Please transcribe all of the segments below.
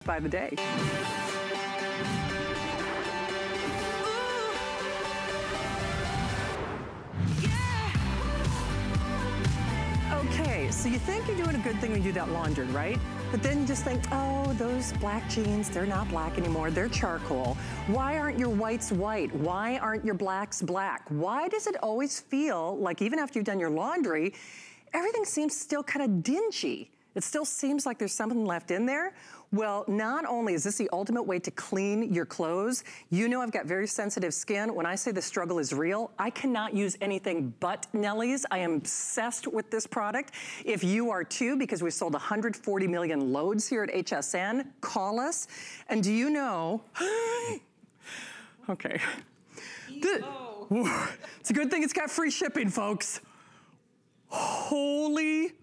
by the day. Okay, so you think you're doing a good thing when you do that laundry, right? But then you just think, oh, those black jeans, they're not black anymore, they're charcoal. Why aren't your whites white? Why aren't your blacks black? Why does it always feel like even after you've done your laundry, everything seems still kind of dingy? It still seems like there's something left in there. Well, not only is this the ultimate way to clean your clothes, you know I've got very sensitive skin. When I say the struggle is real, I cannot use anything but Nellie's. I am obsessed with this product. If you are too, because we sold 140 million loads here at HSN, call us. And do you know, okay. It's a good thing it's got free shipping, folks. Holy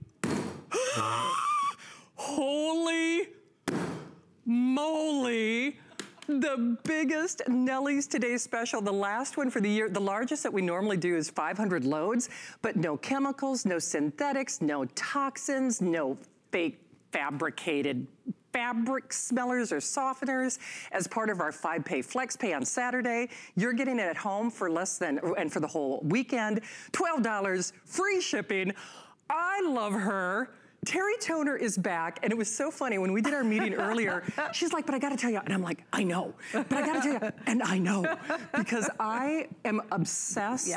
moly, the biggest Nellie's Today special, the last one for the year. The largest that we normally do is 500 loads, but no chemicals, no synthetics, no toxins, no fake fabricated fabric smellers or softeners as part of our 5-pay flex pay on Saturday. You're getting it at home for less than, and for the whole weekend, $12, free shipping. I love her. Terry Toner is back, and it was so funny when we did our meeting earlier. She's like, but I gotta tell you, and I'm like, I know, but I gotta tell you, and I know, because I am obsessed,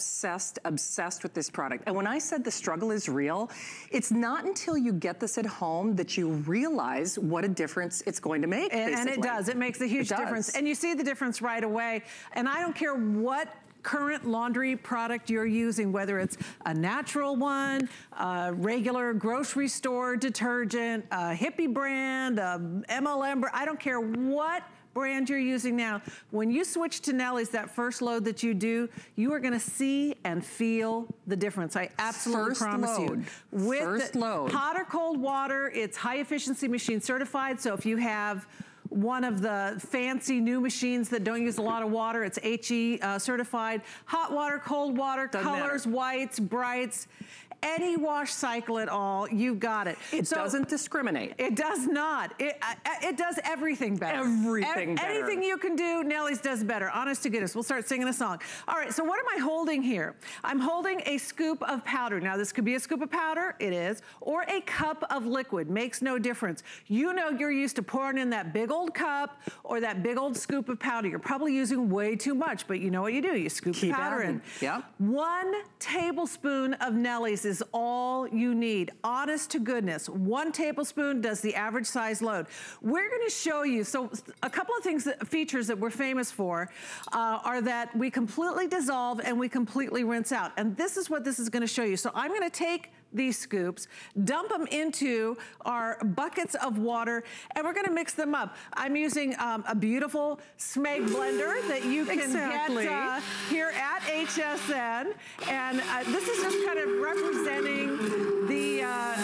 obsessed with this product. And when I said the struggle is real, it's not until you get this at home that you realize what a difference it's going to make, and it does. It makes a huge difference. And you see the difference right away. And I don't care what current laundry product you're using, whether it's a natural one, a regular grocery store detergent, a hippie brand, a MLM brand, I don't care what brand you're using now. When you switch to Nellie's, that first load that you do, you are gonna see and feel the difference. I absolutely promise you. With first load. Hot or cold water, it's high efficiency machine certified, so if you have one of the fancy new machines that don't use a lot of water, it's HE certified. Hot water, cold water, colors, whites, brights, any wash cycle at all, you've got it. It doesn't discriminate. It does not. It does everything better. Everything better. Anything you can do, Nellie's does better. Honest to goodness, we'll start singing a song. All right, so what am I holding here? I'm holding a scoop of powder. Now, this could be a scoop of powder, it is, or a cup of liquid, makes no difference. You know you're used to pouring in that big old cup or that big old scoop of powder. You're probably using way too much, but you know what you do, you scoop the powder in. Yep. 1 tablespoon of Nellie's is all you need. Honest to goodness, 1 tablespoon does the average size load. We're gonna show you, so a couple of things, features that we're famous for are that we completely dissolve and we completely rinse out. And this is what this is gonna show you. So I'm gonna take these scoops, dump them into our buckets of water, and we're gonna mix them up. I'm using a beautiful Smeg blender that you can get here at HSN. And this is just kind of representing the,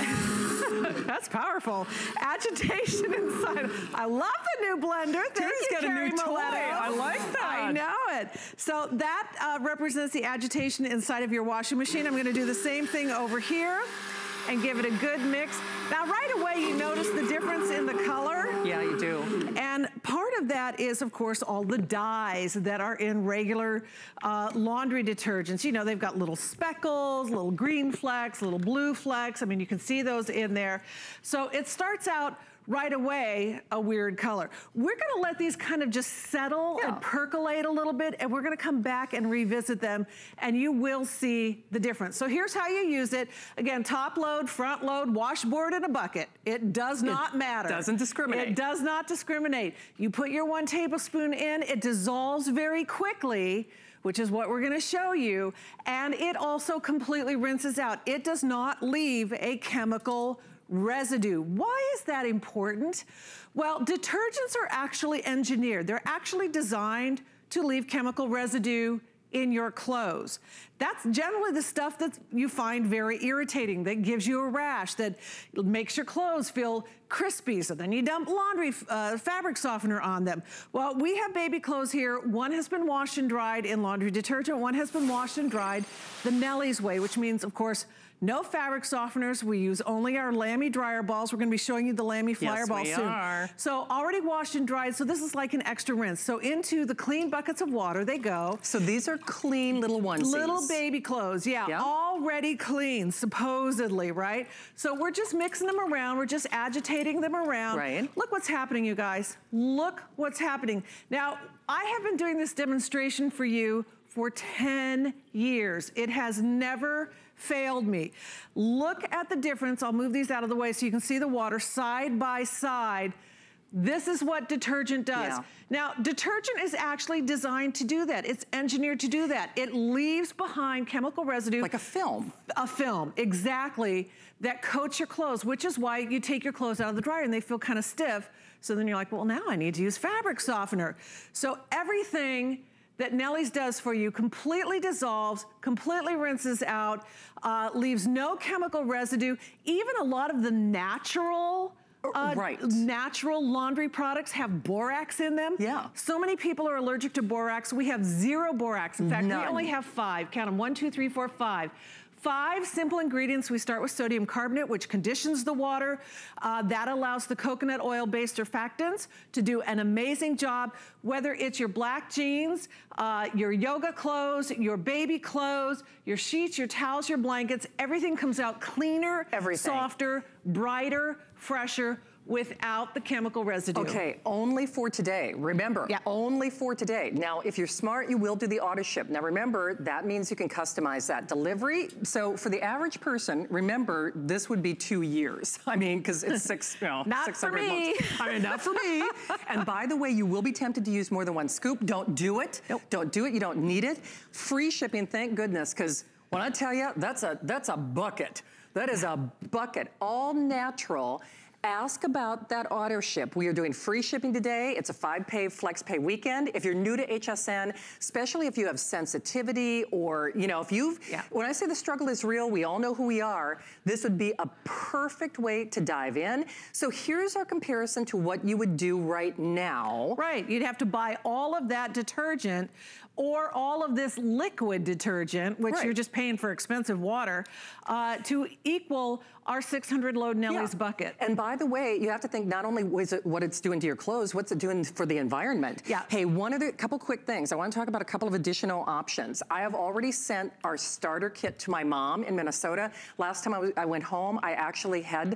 that's powerful, agitation inside. I love the new blender. Thank you, got Carrie a new toy. I like that. I know it. So that represents the agitation inside of your washing machine. I'm gonna do the same thing over here and give it a good mix. Now, right away, you notice the difference in the color. Yeah, you do. And part of that is, of course, all the dyes that are in regular laundry detergents. You know, they've got little speckles, little green flecks, little blue flecks. I mean, you can see those in there. So it starts out right away a weird color. We're gonna let these kind of just settle and percolate a little bit, and we're gonna come back and revisit them, and you will see the difference. So here's how you use it. Again, top load, front load, washboard, and a bucket. It does not matter. It doesn't discriminate. It does not discriminate. You put your 1 tablespoon in, it dissolves very quickly, which is what we're gonna show you, and it also completely rinses out. It does not leave a chemical residue. Why is that important? Well, detergents are actually engineered. They're actually designed to leave chemical residue in your clothes. That's generally the stuff that you find very irritating, that gives you a rash, that makes your clothes feel crispy, so then you dump laundry fabric softener on them. Well, we have baby clothes here. One has been washed and dried in laundry detergent. One has been washed and dried the Nellie's way, which means, of course, No fabric softeners. We use only our Lamy dryer balls. We're gonna be showing you the Lamy Flyer ball soon. Are. So already washed and dried, so this is like an extra rinse. So into the clean buckets of water they go. So these are clean little onesies. Little baby clothes, yeah, already clean, supposedly, right? So we're just mixing them around. We're just agitating them around. Right. Look what's happening, you guys. Look what's happening. Now, I have been doing this demonstration for you for 10 years. It has never failed me. Look at the difference. I'll move these out of the way so you can see the water side by side. This is what detergent does. Yeah. Now, detergent is actually designed to do that. It's engineered to do that. It leaves behind chemical residue. Like a film. A film, exactly, that coats your clothes, which is why you take your clothes out of the dryer and they feel kind of stiff. So then you're like, well, now I need to use fabric softener. So everything that Nellie's does for you completely dissolves, completely rinses out, leaves no chemical residue. Even a lot of the natural natural laundry products have borax in them. Yeah. So many people are allergic to borax. We have 0 borax. In fact, we only have 5. Count them, 1, 2, 3, 4, 5. 5 simple ingredients. We start with sodium carbonate, which conditions the water. That allows the coconut oil-based surfactants to do an amazing job, whether it's your black jeans, your yoga clothes, your baby clothes, your sheets, your towels, your blankets. Everything comes out cleaner, softer, brighter, fresher, without the chemical residue. Okay, only for today. Remember, only for today. Now, if you're smart, you will do the auto ship. Now remember, that means you can customize that delivery. So for the average person, remember, this would be 2 years. I mean, because it's not for me. months. I mean, not for me. And by the way, you will be tempted to use more than one scoop. Don't do it. Nope. Don't do it. You don't need it. Free shipping, thank goodness, because when I tell you, that's a bucket. That is a bucket, all natural. Ask about that auto ship. We are doing free shipping today. It's a 5-pay flex pay weekend. If you're new to HSN, especially if you have sensitivity or, you know, if you've, when I say the struggle is real, we all know who we are. This would be a perfect way to dive in. So here's our comparison to what you would do right now. Right, you'd have to buy all of that detergent or all of this liquid detergent, which you're just paying for expensive water, to equal our 600 load Nellie's bucket. And by the way, you have to think not only is it what it's doing to your clothes, what's it doing for the environment? Hey, couple quick things. I want to talk about a couple of additional options. I have already sent our starter kit to my mom in Minnesota. Last time I went home, I actually had,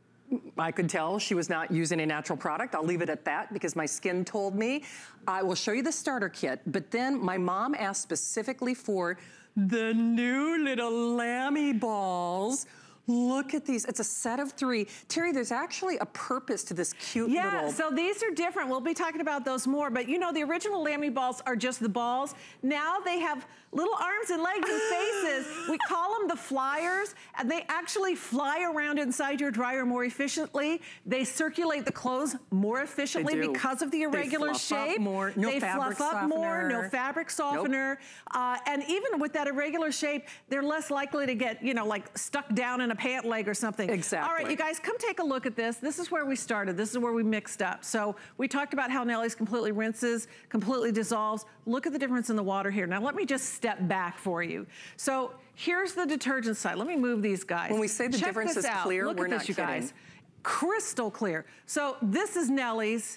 I could tell she was not using a natural product. I'll leave it at that because my skin told me. I will show you the starter kit, but then my mom asked specifically for the new little Lamy balls. Look at these, it's a set of 3. Terry, there's actually a purpose to this cute little... Yeah, so these are different. We'll be talking about those more, but you know, the original Lamy balls are just the balls. Now they have little arms and legs and faces. We call them the flyers, and they actually fly around inside your dryer more efficiently. They circulate the clothes more efficiently because of the irregular shape. They fluff up more, no fabric softener. And even with that irregular shape, they're less likely to get, you know, like stuck down in a pant leg or something. Exactly. All right, you guys, come take a look at this. This is where we started. This is where we mixed up. So we talked about how Nellie's completely rinses, completely dissolves. Look at the difference in the water here. Now let me just step back for you. So here's the detergent side. Let me move these guys. When we say the difference is clear, we're not kidding. Guys. Crystal clear. So this is Nellie's,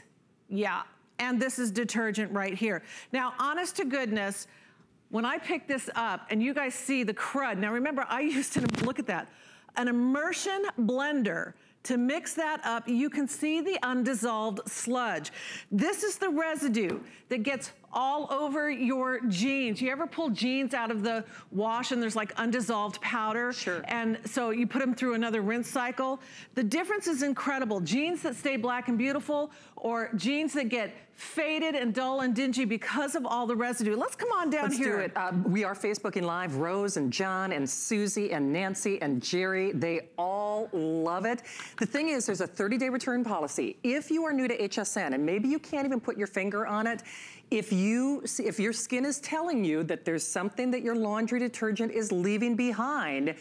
and this is detergent right here. Now, honest to goodness, when I pick this up and you guys see the crud, now remember I used to, look at that, an immersion blender to mix that up. You can see the undissolved sludge. This is the residue that gets all over your jeans. You ever pull jeans out of the wash and there's like undissolved powder? Sure. And so you put them through another rinse cycle. The difference is incredible. Jeans that stay black and beautiful or jeans that get faded and dull and dingy because of all the residue. Let's come on down here. Let's do it. We are Facebooking Live. Rose and John and Susie and Nancy and Jerry, they all love it. The thing is, there's a 30-day return policy. If you are new to HSN, and maybe you can't even put your finger on it, if your skin is telling you that there's something that your laundry detergent is leaving behind,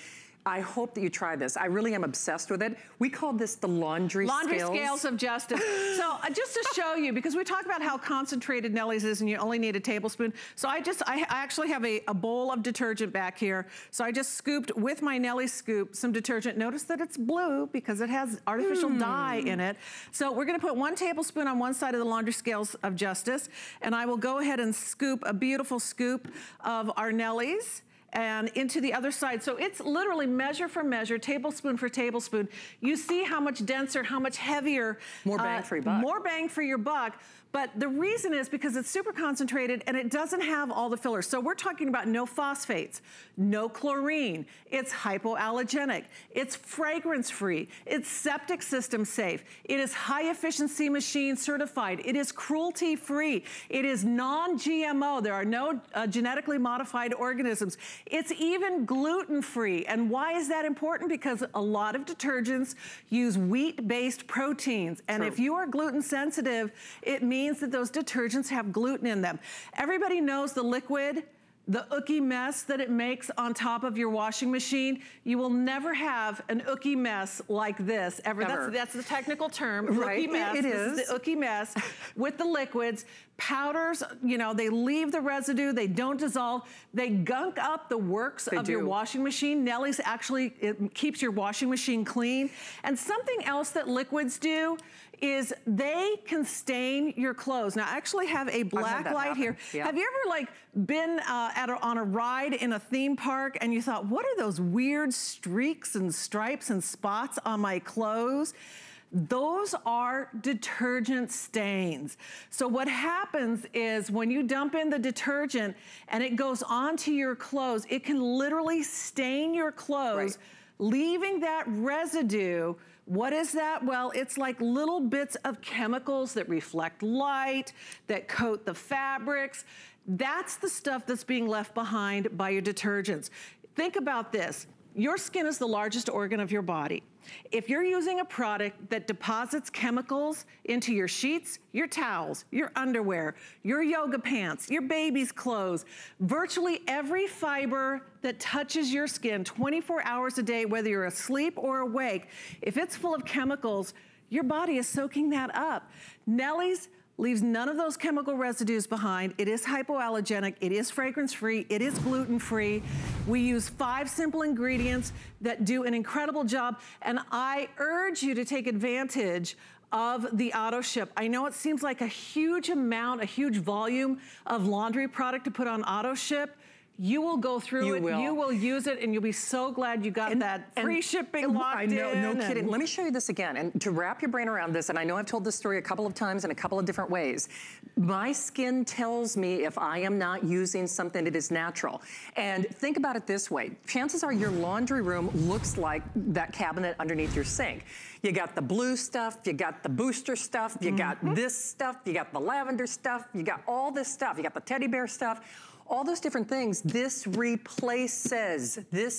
I hope that you try this. I really am obsessed with it. We call this the laundry scales of justice. So just to show you, because we talk about how concentrated Nellie's is and you only need a tablespoon. So I actually have a bowl of detergent back here. So I just scooped with my Nellie's scoop some detergent. Notice that it's blue because it has artificial dye in it. So we're gonna put 1 tablespoon on one side of the laundry scales of justice, and I will go ahead and scoop a beautiful scoop of our Nellie's and into the other side. So it's literally measure for measure, tablespoon for tablespoon. You see how much denser, how much heavier. More bang for your buck. More bang for your buck. But the reason is because it's super concentrated and it doesn't have all the fillers. So we're talking about no phosphates, no chlorine. It's hypoallergenic. It's fragrance-free. It's septic system safe. It is high efficiency machine certified. It is cruelty-free. It is non-GMO. There are no genetically modified organisms. It's even gluten-free. And why is that important? Because a lot of detergents use wheat-based proteins. And if you are gluten sensitive, it means that those detergents have gluten in them. Everybody knows the liquid, the ooky mess that it makes on top of your washing machine. You will never have an ooky mess like this ever. That's the technical term, right. Ooky mess. It is. This is the ooky mess with the liquids. Powders, you know, they leave the residue, they don't dissolve, they gunk up the works of your washing machine. Nellie's actually, it keeps your washing machine clean. And something else that liquids do is they can stain your clothes. Now I actually have a black light here. Yeah. Have you ever like been on a ride in a theme park and you thought, what are those weird streaks and stripes and spots on my clothes? Those are detergent stains. So what happens is when you dump in the detergent and it goes onto your clothes, it can literally stain your clothes, leaving that residue. What is that? Well, it's like little bits of chemicals that reflect light, that coat the fabrics. That's the stuff that's being left behind by your detergents. Think about this. Your skin is the largest organ of your body. If you're using a product that deposits chemicals into your sheets, your towels, your underwear, your yoga pants, your baby's clothes, virtually every fiber that touches your skin 24 hours a day, whether you're asleep or awake, if it's full of chemicals, your body is soaking that up. Nellie's leaves none of those chemical residues behind. It is hypoallergenic, it is fragrance-free, it is gluten-free. We use 5 simple ingredients that do an incredible job, and I urge you to take advantage of the auto ship. I know it seems like a huge amount, a huge volume of laundry product to put on auto ship. You will go through it, you will use it, and you'll be so glad you got that free shipping locked in. I know, no kidding. Let me show you this again, and to wrap your brain around this, and I know I've told this story a couple of times in a couple of different ways. My skin tells me if I am not using something that is natural. And think about it this way. Chances are your laundry room looks like that cabinet underneath your sink. You got the blue stuff, you got the booster stuff, you got this stuff, you got the lavender stuff, you got all this stuff, you got the teddy bear stuff. All those different things, this replaces.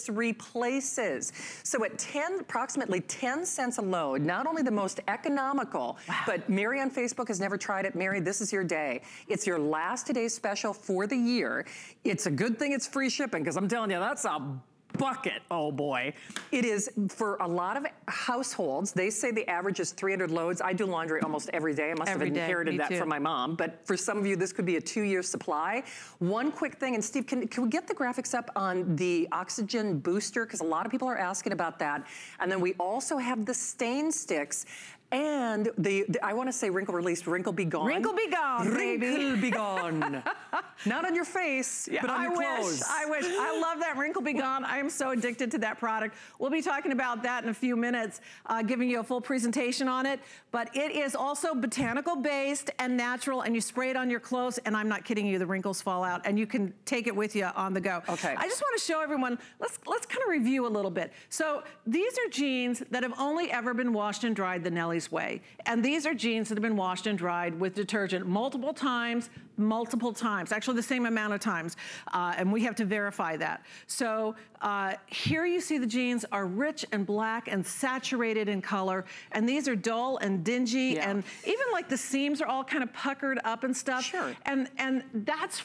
So at approximately 10 cents a load, not only the most economical, but Mary on Facebook has never tried it. Mary, this is your day. It's your last today's special for the year. It's a good thing it's free shipping, because I'm telling you, that's a bucket, oh boy. It is for a lot of households. They say the average is 300 loads. I do laundry almost every day. I must have inherited that from my mom. But for some of you, this could be a 2-year supply. One quick thing, and Steve, can we get the graphics up on the oxygen booster? Because a lot of people are asking about that. And then we also have the stain sticks. And I want to say wrinkle release, wrinkle be gone. Wrinkle be gone, baby. Wrinkle be gone. Not on your face, but on your clothes. I wish. I love that wrinkle be gone. I am so addicted to that product. We'll be talking about that in a few minutes, giving you a full presentation on it. But it is also botanical based and natural, and you spray it on your clothes, and I'm not kidding you, the wrinkles fall out, and you can take it with you on the go. Okay. I just want to show everyone, let's kind of review a little bit. So these are jeans that have only ever been washed and dried the Nellie's way. And these are jeans that have been washed and dried with detergent multiple times, actually the same amount of times, and we have to verify that. So here you see the jeans are rich and black and saturated in color, and these are dull and dingy, and even like the seams are all kind of puckered up and stuff. Sure. And that's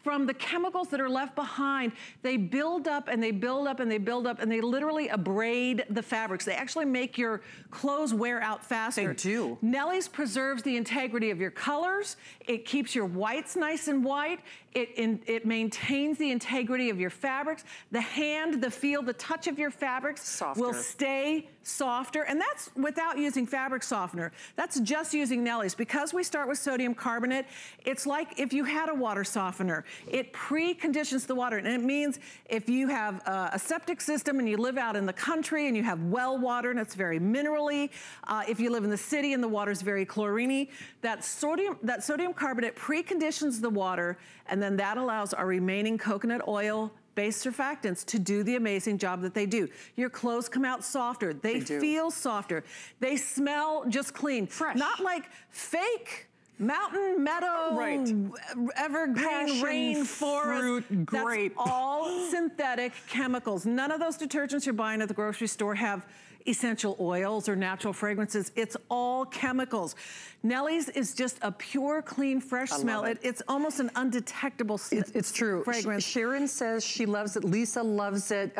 from the chemicals that are left behind. They build up and they build up and they build up and they literally abrade the fabrics. They actually make your clothes wear out faster. They do. Nellie's preserves the integrity of your colors. It keeps your whites nice and white. It maintains the integrity of your fabrics. The hand, the feel, the touch of your fabrics will stay softer. And that's without using fabric softener. That's just using Nellie's. Because we start with sodium carbonate, it's like if you had a water softener. It preconditions the water. And it means if you have a septic system and you live out in the country and you have well water and it's very minerally, if you live in the city and the water's very chloriney, that sodium carbonate preconditions the water, and then that allows our remaining coconut oil based surfactants to do the amazing job that they do. Your clothes come out softer. They feel softer. They smell just clean. Fresh. Not like fake mountain, meadow, evergreen, rain, forest. Fruit, grape. That's all synthetic chemicals. None of those detergents you're buying at the grocery store have essential oils or natural fragrances. It's all chemicals. Nellie's is just a pure, clean, fresh smell. It's almost an undetectable it's true. fragrance. Sharon says she loves it. Lisa loves it.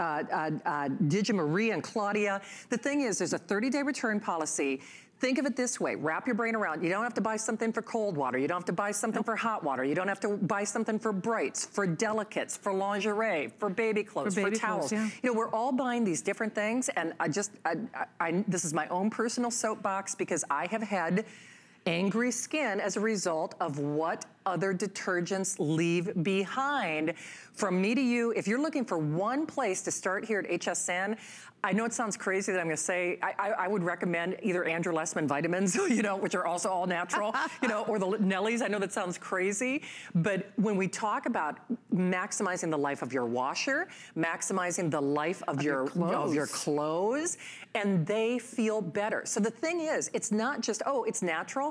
Digi Maria and Claudia. The thing is, there's a 30-day return policy. Think of it this way, wrap your brain around. You don't have to buy something for cold water. You don't have to buy something for hot water. You don't have to buy something for brights, for delicates, for lingerie, for baby clothes, for towels. You know, we're all buying these different things, and this is my own personal soapbox because I have had angry skin as a result of what other detergents leave behind. From me to you, if you're looking for one place to start here at HSN, I know it sounds crazy that I'm gonna say, I would recommend either Andrew Lessman vitamins, you know, which are also all natural, you know, or the Nellie's. I know that sounds crazy, but when we talk about maximizing the life of your washer, maximizing the life of your clothes, and they feel better. So the thing is, it's not just, oh, it's natural.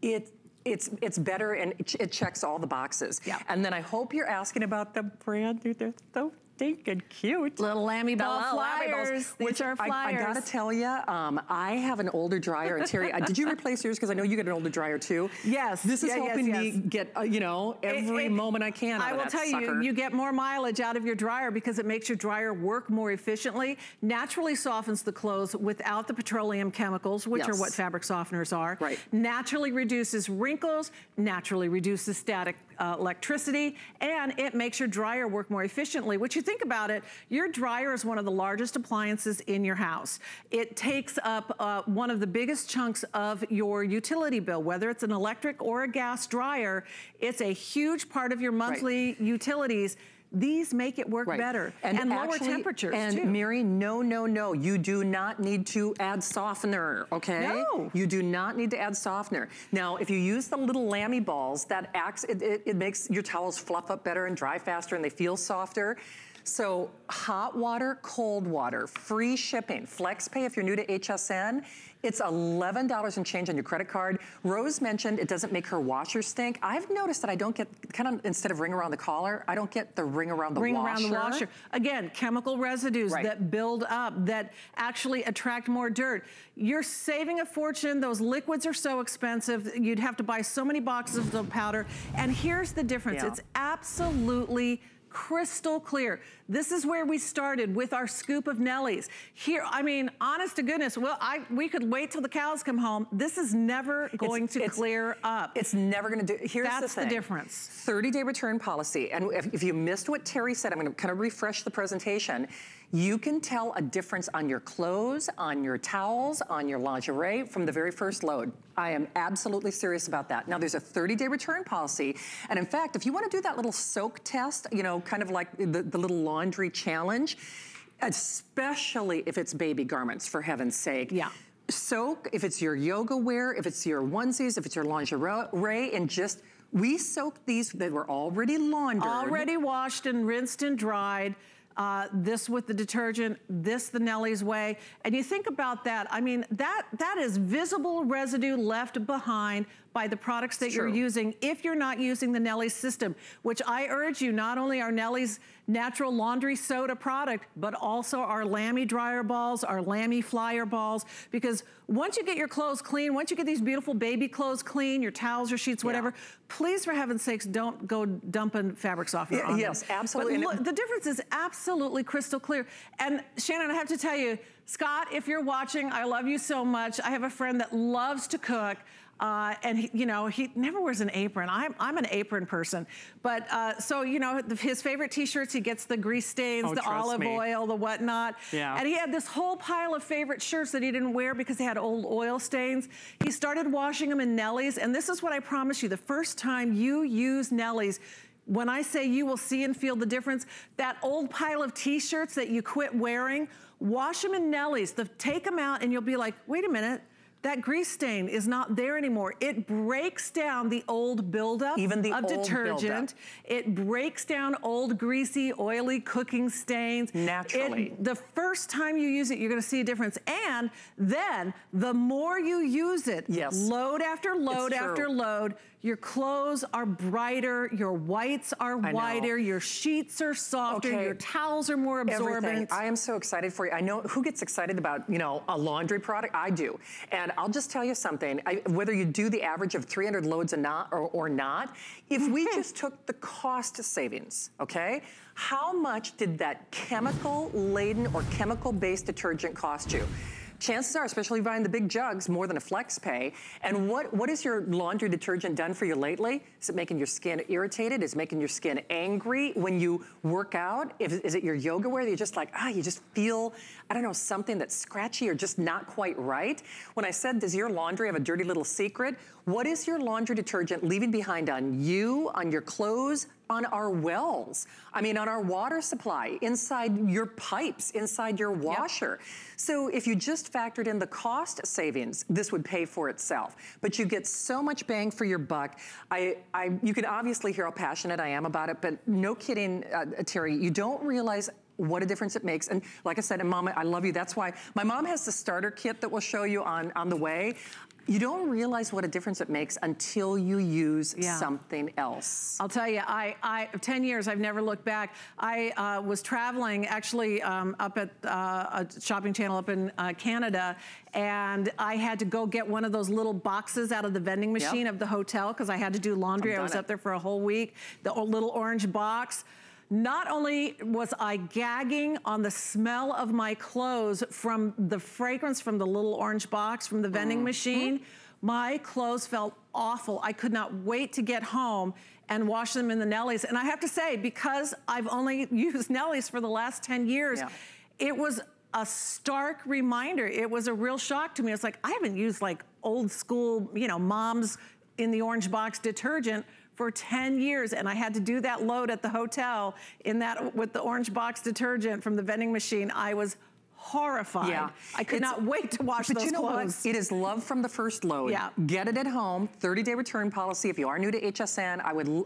It's better and it checks all the boxes. Yeah. And then I hope you're asking about the brand new, they're so stinking cute. Little Lamy Ball flyers. These are flyers. I gotta tell you, I have an older dryer, and Terry, did you replace yours? Because I know you get an older dryer too. Yes. This is helping me get, you know, every moment I can out of that sucker. I will tell you, you get more mileage out of your dryer because it makes your dryer work more efficiently, naturally softens the clothes without the petroleum chemicals, which are what fabric softeners are. Right. Naturally reduces wrinkles, naturally reduces static electricity, and it makes your dryer work more efficiently. Which you think about it, your dryer is one of the largest appliances in your house. It takes up one of the biggest chunks of your utility bill, whether it's an electric or a gas dryer. It's a huge part of your monthly utilities. These make it work better and lower temperatures too. And Mary, no, you do not need to add softener, okay? No. You do not need to add softener. Now, if you use the little Lamy balls, that acts, it makes your towels fluff up better and dry faster and they feel softer. So hot water, cold water, free shipping, FlexPay if you're new to HSN. It's $11 and change on your credit card. Rose mentioned it doesn't make her washer stink. I've noticed that I don't get, kind of instead of ring around the collar, I don't get the ring around the washer. Ring around the washer. Again, chemical residues that build up, that actually attract more dirt. You're saving a fortune. Those liquids are so expensive. You'd have to buy so many boxes of powder. And here's the difference. It's absolutely crystal clear. This is where we started with our scoop of Nellie's. Here, I mean, honest to goodness, well, we could wait till the cows come home. This is never going to clear up. It's never gonna do, here's the thing. That's the difference. 30-day return policy. And if you missed what Terry said, I'm gonna kind of refresh the presentation. You can tell a difference on your clothes, on your towels, on your lingerie from the very first load. I am absolutely serious about that. Now there's a 30-day return policy. And in fact, if you wanna do that little soak test, you know, kind of like the little laundry challenge, especially if it's baby garments, for heaven's sake. Yeah. Soak, if it's your yoga wear, if it's your onesies, if it's your lingerie, and just, we soak these that were already laundered. Already washed and rinsed and dried. This with the detergent, this the Nellie's way. And you think about that, I mean, that is visible residue left behind by the products that you're using if you're not using the Nellie's system, which I urge you, not only are Nellie's natural laundry soda product, but also our Lamy dryer balls, our Lamy flyer balls, because once you get your clothes clean, once you get these beautiful baby clothes clean, your towels, your sheets, whatever, please, for heaven's sakes, don't go dumping fabric softener on them. Yes, absolutely. But look, the difference is absolutely crystal clear. And Shannon, I have to tell you, Scott, if you're watching, I love you so much. I have a friend that loves to cook. And he, you know, he never wears an apron. I'm an apron person. But so, you know, his favorite t-shirts, he gets the grease stains, the olive oil, the whatnot. Yeah. And he had this whole pile of favorite shirts that he didn't wear because they had old oil stains. He started washing them in Nellie's. And this is what I promise you, the first time you use Nellie's, when I say you will see and feel the difference, that old pile of t-shirts that you quit wearing, wash them in Nellie's. Take them out and you'll be like, wait a minute. That grease stain is not there anymore. It breaks down the old buildup of detergent. It breaks down old greasy, oily cooking stains. Naturally. The first time you use it, you're gonna see a difference. And then the more you use it, load after load after load, your clothes are brighter, your whites are whiter, your sheets are softer, your towels are more absorbent. Everything. I am so excited for you. I know who gets excited about, you know, a laundry product? I do. And I'll just tell you something, whether you do the average of 300 loads or not, if we just took the cost savings, okay? How much did that chemical-laden or chemical-based detergent cost you? Chances are, especially buying the big jugs, more than a FlexPay. And what has your laundry detergent done for you lately? Is it making your skin irritated? Is it making your skin angry when you work out? Is it your yoga wear that you're just like, you just feel, I don't know, something that's scratchy or just not quite right? When I said, does your laundry have a dirty little secret? What is your laundry detergent leaving behind on you, on your clothes, on our wells? I mean, on our water supply, inside your pipes, inside your washer. So if you just factored in the cost savings, this would pay for itself. But you get so much bang for your buck. You can obviously hear how passionate I am about it, but no kidding, Terry, you don't realize what a difference it makes. And like I said, and Mama, I love you. That's why my mom has the starter kit that we'll show you on the way. You don't realize what a difference it makes until you use something else. I'll tell you, 10 years, I've never looked back. I was traveling actually up at a shopping channel up in Canada, and I had to go get one of those little boxes out of the vending machine of the hotel because I had to do laundry. I was up there for a whole week. The little orange box. Not only was I gagging on the smell of my clothes from the fragrance from the little orange box from the vending machine, my clothes felt awful. I could not wait to get home and wash them in the Nellie's. And I have to say, because I've only used Nellie's for the last 10 years, it was a stark reminder. It was a real shock to me. It's like, I haven't used like old school, you know, mom's in the orange box detergent for 10 years, and I had to do that load at the hotel in that with the orange box detergent from the vending machine. I was horrified. I could not wait to wash those clothes. But you know what? It is love from the first load. Get it at home. 30-day return policy. If you are new to HSN,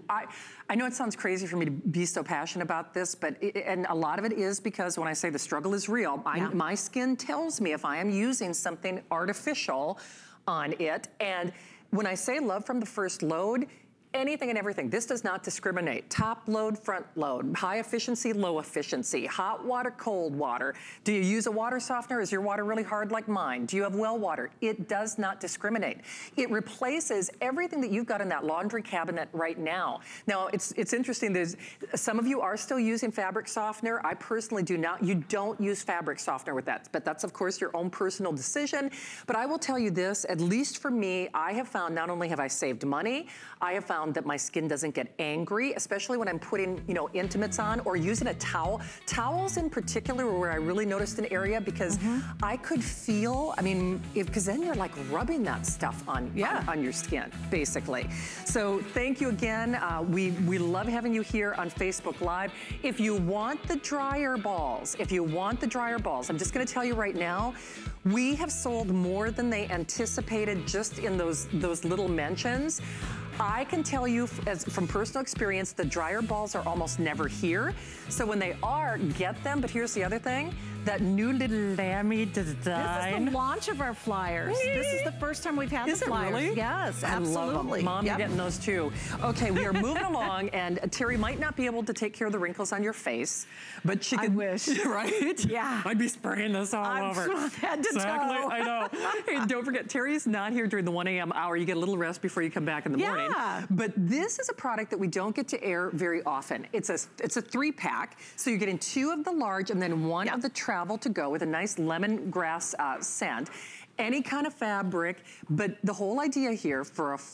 I know it sounds crazy for me to be so passionate about this, but and a lot of it is because when I say the struggle is real, my skin tells me if I am using something artificial on it. And when I say love from the first load, anything and everything. This does not discriminate. Top load, front load, high efficiency, low efficiency, hot water, cold water. Do you use a water softener? Is your water really hard like mine? Do you have well water? It does not discriminate. It replaces everything that you've got in that laundry cabinet right now. Now, it's interesting. There's some of you are still using fabric softener. I personally do not. You don't use fabric softener with that, but that's of course your own personal decision. But I will tell you this, at least for me, I have found not only have I saved money, I have found that my skin doesn't get angry, especially when I'm putting, you know, intimates on or using a towel. Towels in particular were where I really noticed an area because I could feel, I mean, because then you're like rubbing that stuff on your skin, basically. So thank you again. We love having you here on Facebook Live. If you want the dryer balls, I'm just gonna tell you right now, we have sold more than they anticipated just in those little mentions. I can tell you from personal experience, the dryer balls are almost never here. So when they are, get them. But here's the other thing. that new little lammy design. This is the launch of our flyers. This is the first time we've had the flyers. Really? Yes, I absolutely. love them. Mom, you're getting those too. Okay, we are moving along, and Terry might not be able to take care of the wrinkles on your face, but she could. I wish. Right? Yeah. I'd be spraying this all over. Head to toe. I know. Hey, don't forget, Terry's not here during the 1 a.m. hour. You get a little rest before you come back in the morning. But this is a product that we don't get to air very often. It's a 3-pack, so you're getting 2 of the large and then 1 of the travel to go with a nice lemongrass scent. Any kind of fabric, but the whole idea here for a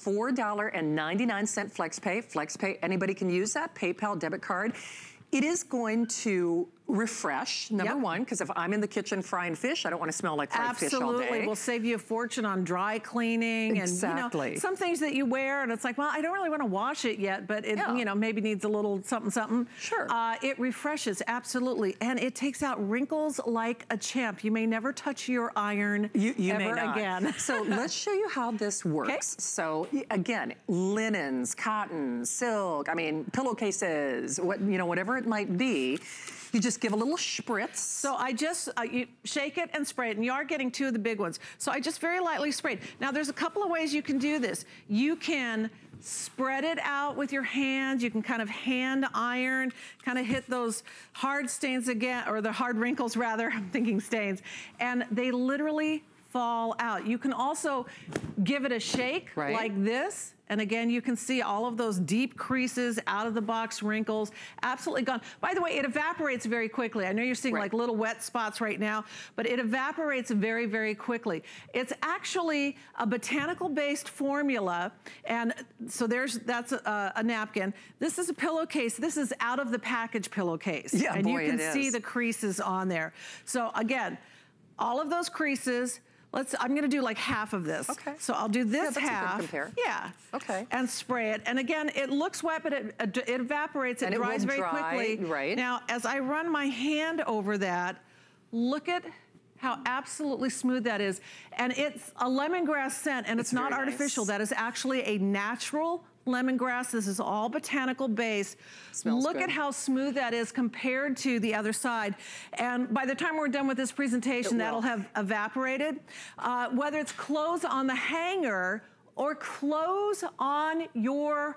$4.99 FlexPay, anybody can use that, PayPal, debit card. It is going to refresh, number one, because if I'm in the kitchen frying fish, I don't want to smell like fried fish all day. Absolutely, we'll save you a fortune on dry cleaning. Exactly. And, some things that you wear, and it's like, well, I don't really want to wash it yet, but it, maybe needs a little something. Sure. It refreshes, absolutely, and it takes out wrinkles like a champ. You may never touch your iron ever again. So let's show you how this works. Okay. So again, linens, cotton, silk, I mean, pillowcases, whatever it might be. You just give a little spritz. So I just, you shake it and spray it, and you are getting 2 of the big ones. So I just very lightly sprayed. Now there's a couple of ways you can do this. You can spread it out with your hands. You can kind of hand iron, kind of hit those hard stains again, or the hard wrinkles rather, I'm thinking stains, and they literally fall out. You can also give it a shake like this. And again, you can see all of those deep creases, out of the box wrinkles, absolutely gone. By the way, it evaporates very quickly. I know you're seeing like little wet spots right now, but it evaporates very, very quickly. It's actually a botanical-based formula, and so that's a napkin. This is a pillowcase. This is out of the package pillowcase. Yeah, and you can see the creases on there. So again, all of those creases. I'm gonna do like half of this. Okay. So I'll do this half. A good compare. Yeah. Okay. And spray it. And again, it looks wet, but it evaporates. It dries very quickly. Right. Now, as I run my hand over that, look at how absolutely smooth that is. And it's a lemongrass scent, and it's not artificial. That is actually a natural lemongrass. This is all botanical base. Look at how smooth that is compared to the other side. And by the time we're done with this presentation, that'll have evaporated. Whether it's clothes on the hanger or clothes on your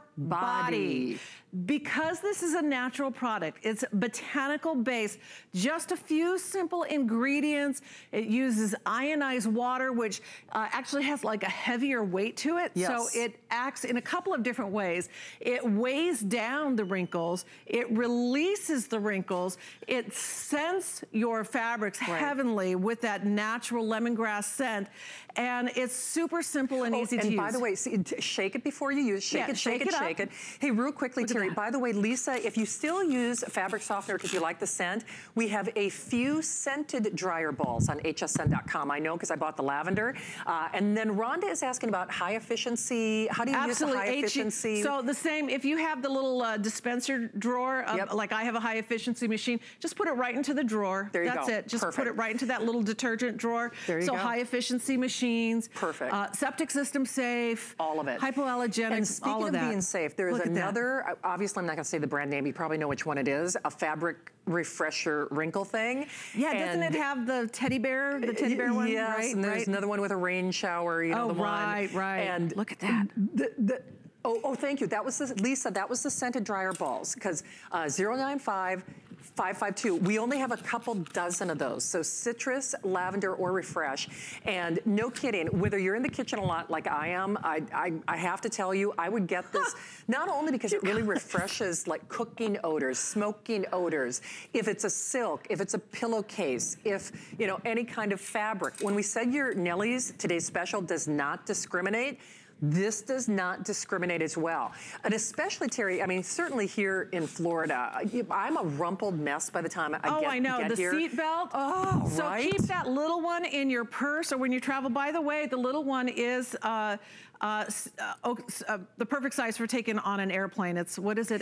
body. Because this is a natural product, it's botanical based, just a few simple ingredients. It uses ionized water, which actually has like a heavier weight to it. Yes. So it acts in a couple of different ways. It weighs down the wrinkles, it releases the wrinkles, it scents your fabrics heavenly with that natural lemongrass scent. And it's super simple and easy to use. And by the way, see, shake it before you use. Shake it, shake it. Hey, real quickly, Terry, by the way, Lisa, if you still use fabric softener because you like the scent, we have a few scented dryer balls on hsn.com. I know because I bought the lavender. And then Rhonda is asking about high efficiency. How do you use the high efficiency? So the same, if you have the little dispenser drawer, like I have a high efficiency machine, just put it right into the drawer. There you go. That's it. Just put it right into that little detergent drawer. There you go. So high efficiency machines. Perfect. Septic system safe. All of it. Hypoallergenic, and speaking all of that. Being safe, there is another, obviously I'm not gonna say the brand name, you probably know which one it is, a fabric refresher wrinkle thing. Yeah, doesn't it have the teddy bear one? Yes, right, and there's another one with a rain shower, you know, the one. Right. And look at that. Oh, thank you. That was Lisa, that was the scented dryer balls, because 095-552. We only have a couple dozen of those. So citrus, lavender, or refresh. And no kidding, whether you're in the kitchen a lot like I am, I have to tell you, I would get this, not only because it really refreshes like cooking odors, smoking odors, if it's a silk, if it's a pillowcase, if, any kind of fabric. When we said your Nellie's Today's Special does not discriminate, this does not discriminate as well. And especially, Terry, I mean, certainly here in Florida, I'm a rumpled mess by the time I get here. Oh, I know, the seat belt. Oh, so keep that little one in your purse or when you travel. By the way, the little one is the perfect size for taking on an airplane. It's, what is it,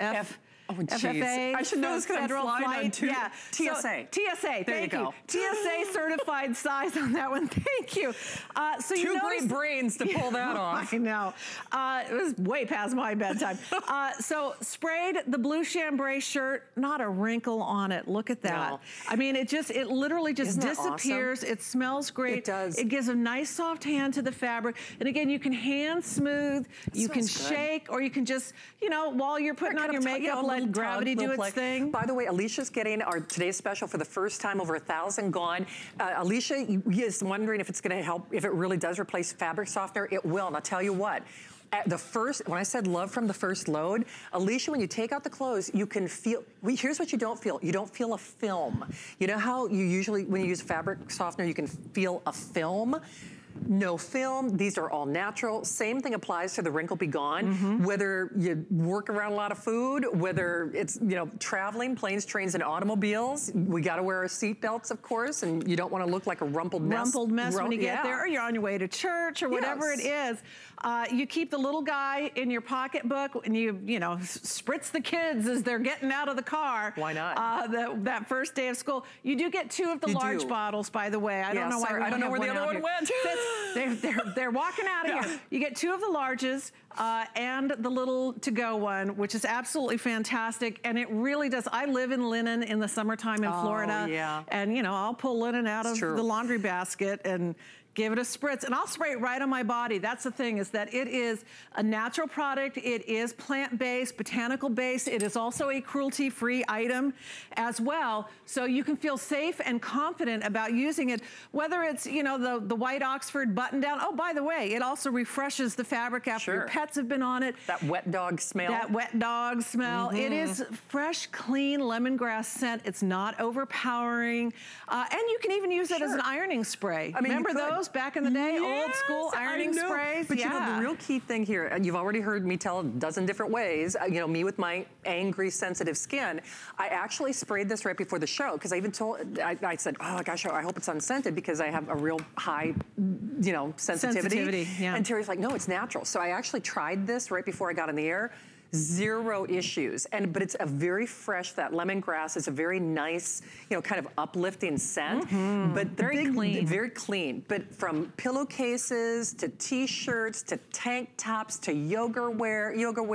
Oh, FFA. I should know this because I'm flying on TSA. So, TSA, thank you. TSA certified size on that one, thank you. So Two great brains to pull that off. I know. It was way past my bedtime. So sprayed the blue chambray shirt, not a wrinkle on it. Look at that. No. I mean, it literally just Isn't that disappears. awesome? It smells great. It does. It gives a nice soft hand to the fabric. And again, you can hand smooth, you can shake, or you can just, you know, while you're putting on your makeup, let gravity do its thing. By the way, Alicia's getting our today's special for the first time, over 1,000 gone. Alicia is wondering if it's gonna help, if it really does replace fabric softener. It will, and I'll tell you what. At the first, when I said love from the first load, Alicia, when you take out the clothes, you can feel, here's what you don't feel. You don't feel a film. You know how you usually, when you use fabric softener, you can feel a film? No film, these are all natural. Same thing applies to the Wrinkle Be Gone. Whether you work around a lot of food, whether it's, you know, traveling, planes, trains, and automobiles, we gotta wear our seatbelts, of course, and you don't wanna look like a rumpled mess. Rumpled mess when you get there, or you're on your way to church, or whatever it is. You keep the little guy in your pocketbook, and you know, spritz the kids as they're getting out of the car. Why not? That first day of school. You do get 2 of the large bottles, by the way. I don't know why. I don't know where the other one went. They're walking out of here. You get 2 of the larges and the little to-go one, which is absolutely fantastic. And it really does. I live in linen in the summertime in Florida. And, you know, I'll pull linen out of the laundry basket and give it a spritz, and I'll spray it right on my body. That's the thing, is that it is a natural product. It is plant-based, botanical-based. It is also a cruelty-free item as well. So you can feel safe and confident about using it, whether it's, you know, the white Oxford button-down. Oh, by the way, it also refreshes the fabric after your pets have been on it. That wet dog smell. That wet dog smell. It is fresh, clean lemongrass scent. It's not overpowering. And you can even use it as an ironing spray. I mean, remember those back in the day? Old school ironing sprays? But you know, the real key thing here, and you've already heard me tell a dozen different ways, you know, me with my angry, sensitive skin, I actually sprayed this right before the show, because I even told, I said, oh gosh, I hope it's unscented, because I have a real high, you know, sensitivity. And Terry's like, no, it's natural. So I actually tried this right before I got on the air. 0 issues, but it's a very fresh, that lemongrass is a very nice, you know, kind of uplifting scent, but very clean. But from pillowcases to t-shirts to tank tops to yoga wear,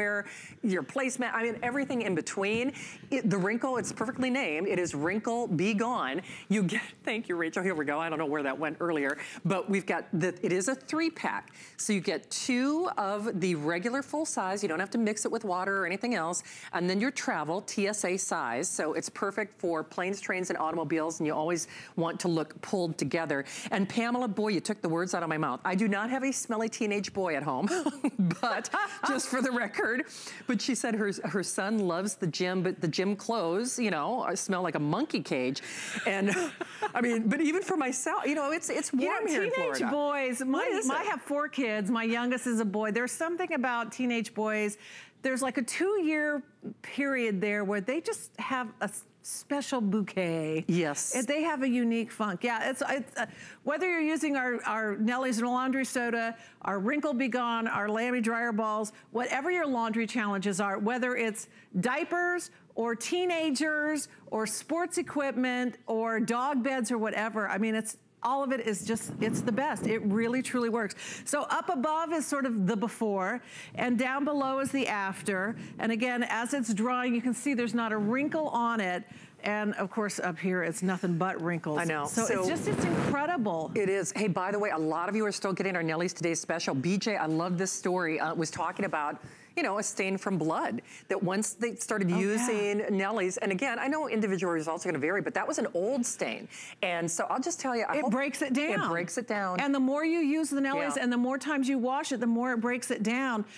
your placemat, I mean, everything in between. The Wrinkle, it's perfectly named. It is Wrinkle Be Gone. You get, thank you, Rachel. Here we go. I don't know where that went earlier, but we've got it is a 3-pack. So you get 2 of the regular full size. You don't have to mix it with water or anything else. And then your travel, TSA size. So it's perfect for planes, trains, and automobiles, and you always want to look pulled together. And Pamela, boy, you took the words out of my mouth. I do not have a smelly teenage boy at home, but just for the record. But she said her son loves the gym, but the gym clothes, you know, smell like a monkey cage. And I mean, but even for myself, you know, it's warm here in Florida. Teenage boys, I have 4 kids. My youngest is a boy. There's something about teenage boys. There's like a 2-year period there where they just have a special bouquet. Yes. They have a unique funk. Yeah, it's whether you're using our Nellie's Laundry Soda, our Wrinkle Be Gone, our Lamy Dryer Balls, whatever your laundry challenges are, whether it's diapers or teenagers or sports equipment or dog beds or whatever, I mean, all of it is just, it's the best. It really, truly works. So up above is sort of the before, and down below is the after. And again, as it's drying, you can see there's not a wrinkle on it. And of course, up here, it's nothing but wrinkles. I know. So it's incredible. It is. Hey, by the way, a lot of you are still getting our Nellie's Today's Special. BJ, I love this story, was talking about, you know, a stain from blood, that once they started using Nellie's, and again, I know individual results are gonna vary, but that was an old stain. And so I'll just tell you, it breaks it down. It breaks it down. And the more you use the Nellie's and the more times you wash it, the more it breaks it down.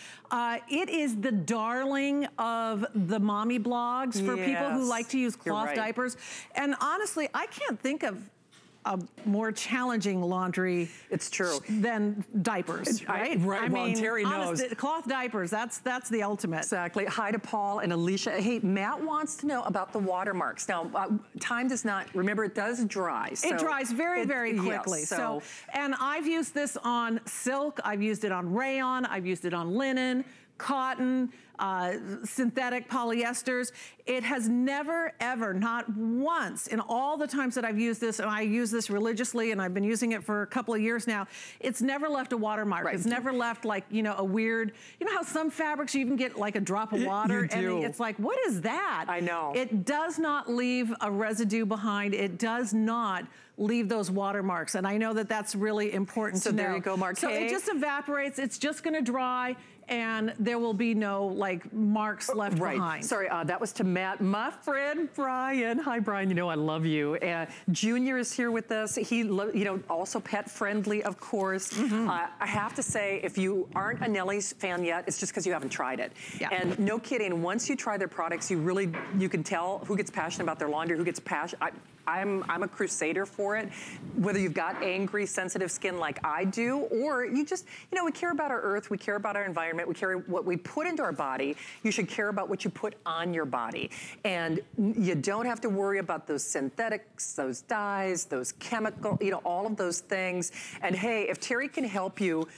It is the darling of the mommy blogs for people who like to use cloth diapers. And honestly, I can't think of a more challenging laundry. It's true. Than diapers, right? Right, I well, mean, Terry knows. Cloth diapers, that's the ultimate. Exactly. Hi to Paul and Alicia. Hey, Matt wants to know about the watermarks. Now, time does not, remember, it does dry. So it dries very, very quickly. Yes, so, and I've used this on silk, I've used it on rayon, I've used it on linen, cotton, synthetic polyesters. It has never, ever, not once in all the times that I've used this, and I use this religiously, and I've been using it for a couple of years now, it's never left a watermark. Right. It's never left like, you know, a weird, you know how some fabrics you even get like a drop of water and it's like, what is that? I know. It does not leave a residue behind. It does not leave those watermarks. And I know that that's really important to know. So there you go, Mark. So it just evaporates. It's just gonna dry and there will be no like marks left behind. Sorry, that was to Matt, my friend Brian. Hi, Brian. You know I love you. Junior is here with us. He, you know, also pet friendly, of course. I have to say, if you aren't a Nellie's fan yet, it's just because you haven't tried it. Yeah. And no kidding, once you try their products, you can tell who gets passionate about their laundry, who gets passionate. I'm a crusader for it. Whether you've got angry, sensitive skin like I do, or you just, you know, we care about our earth, we care about our environment, we care what we put into our body. You should care about what you put on your body. And you don't have to worry about those synthetics, those dyes, those chemical, you know, all of those things. And hey, if Terry can help you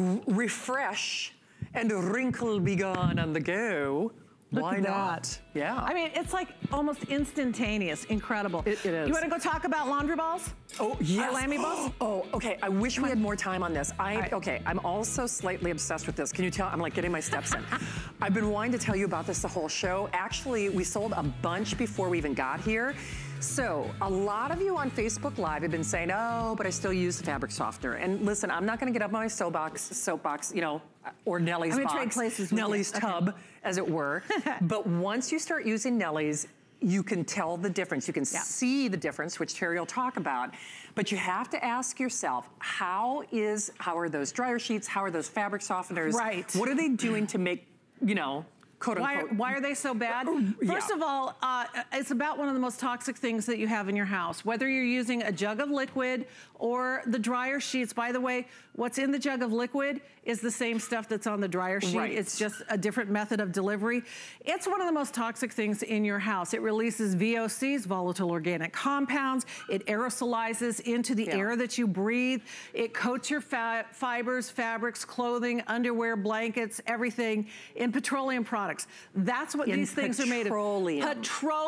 refresh and wrinkle be gone on the go, why not? Yeah. I mean, it's like almost instantaneous. Incredible. It is. You want to go talk about laundry balls? Oh, yes. Our Lamy balls? Oh, okay. I wish we had more time on this. Okay, I'm also slightly obsessed with this. Can you tell? I'm like getting my steps in. I've been wanting to tell you about this the whole show. Actually, we sold a bunch before we even got here. So a lot of you on Facebook Live have been saying, oh, but I still use the fabric softener. And listen, I'm not going to get up on my soapbox, you know, or Nellie's box, trade places Nellie's tub, as it were. But once you start using Nellie's, you can tell the difference. You can see the difference, which Terry will talk about. But you have to ask yourself, how are those dryer sheets? How are those fabric softeners? Right. What are they doing to make, you know, quote unquote. Why are they so bad? First of all, it's about one of the most toxic things that you have in your house. Whether you're using a jug of liquid or the dryer sheets. By the way, what's in the jug of liquid is the same stuff that's on the dryer sheet. Right. It's just a different method of delivery. It's one of the most toxic things in your house. It releases VOCs, volatile organic compounds. It aerosolizes into the air that you breathe. It coats your fibers, fabrics, clothing, underwear, blankets, everything in petroleum products. That's what these things are made of. Petroleum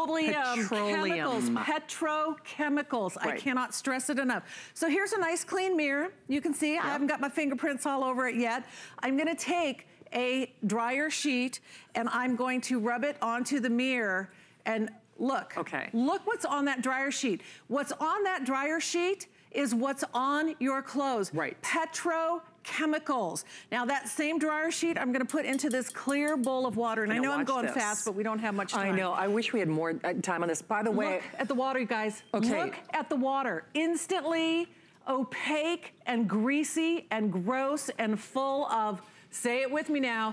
chemicals, petrochemicals. Right. I cannot stress it enough. So here's a nice clean mirror. You can see I haven't got my fingerprints all over it yet. I'm gonna take a dryer sheet and I'm going to rub it onto the mirror and look. Look what's on that dryer sheet. What's on that dryer sheet is what's on your clothes. Right. Petrochemicals. Now that same dryer sheet I'm gonna put into this clear bowl of water. And I know I'm going fast, but we don't have much time. I know, I wish we had more time on this. By the way. Look at the water, you guys. Look at the water. Instantly opaque and greasy and gross and full of, say it with me now,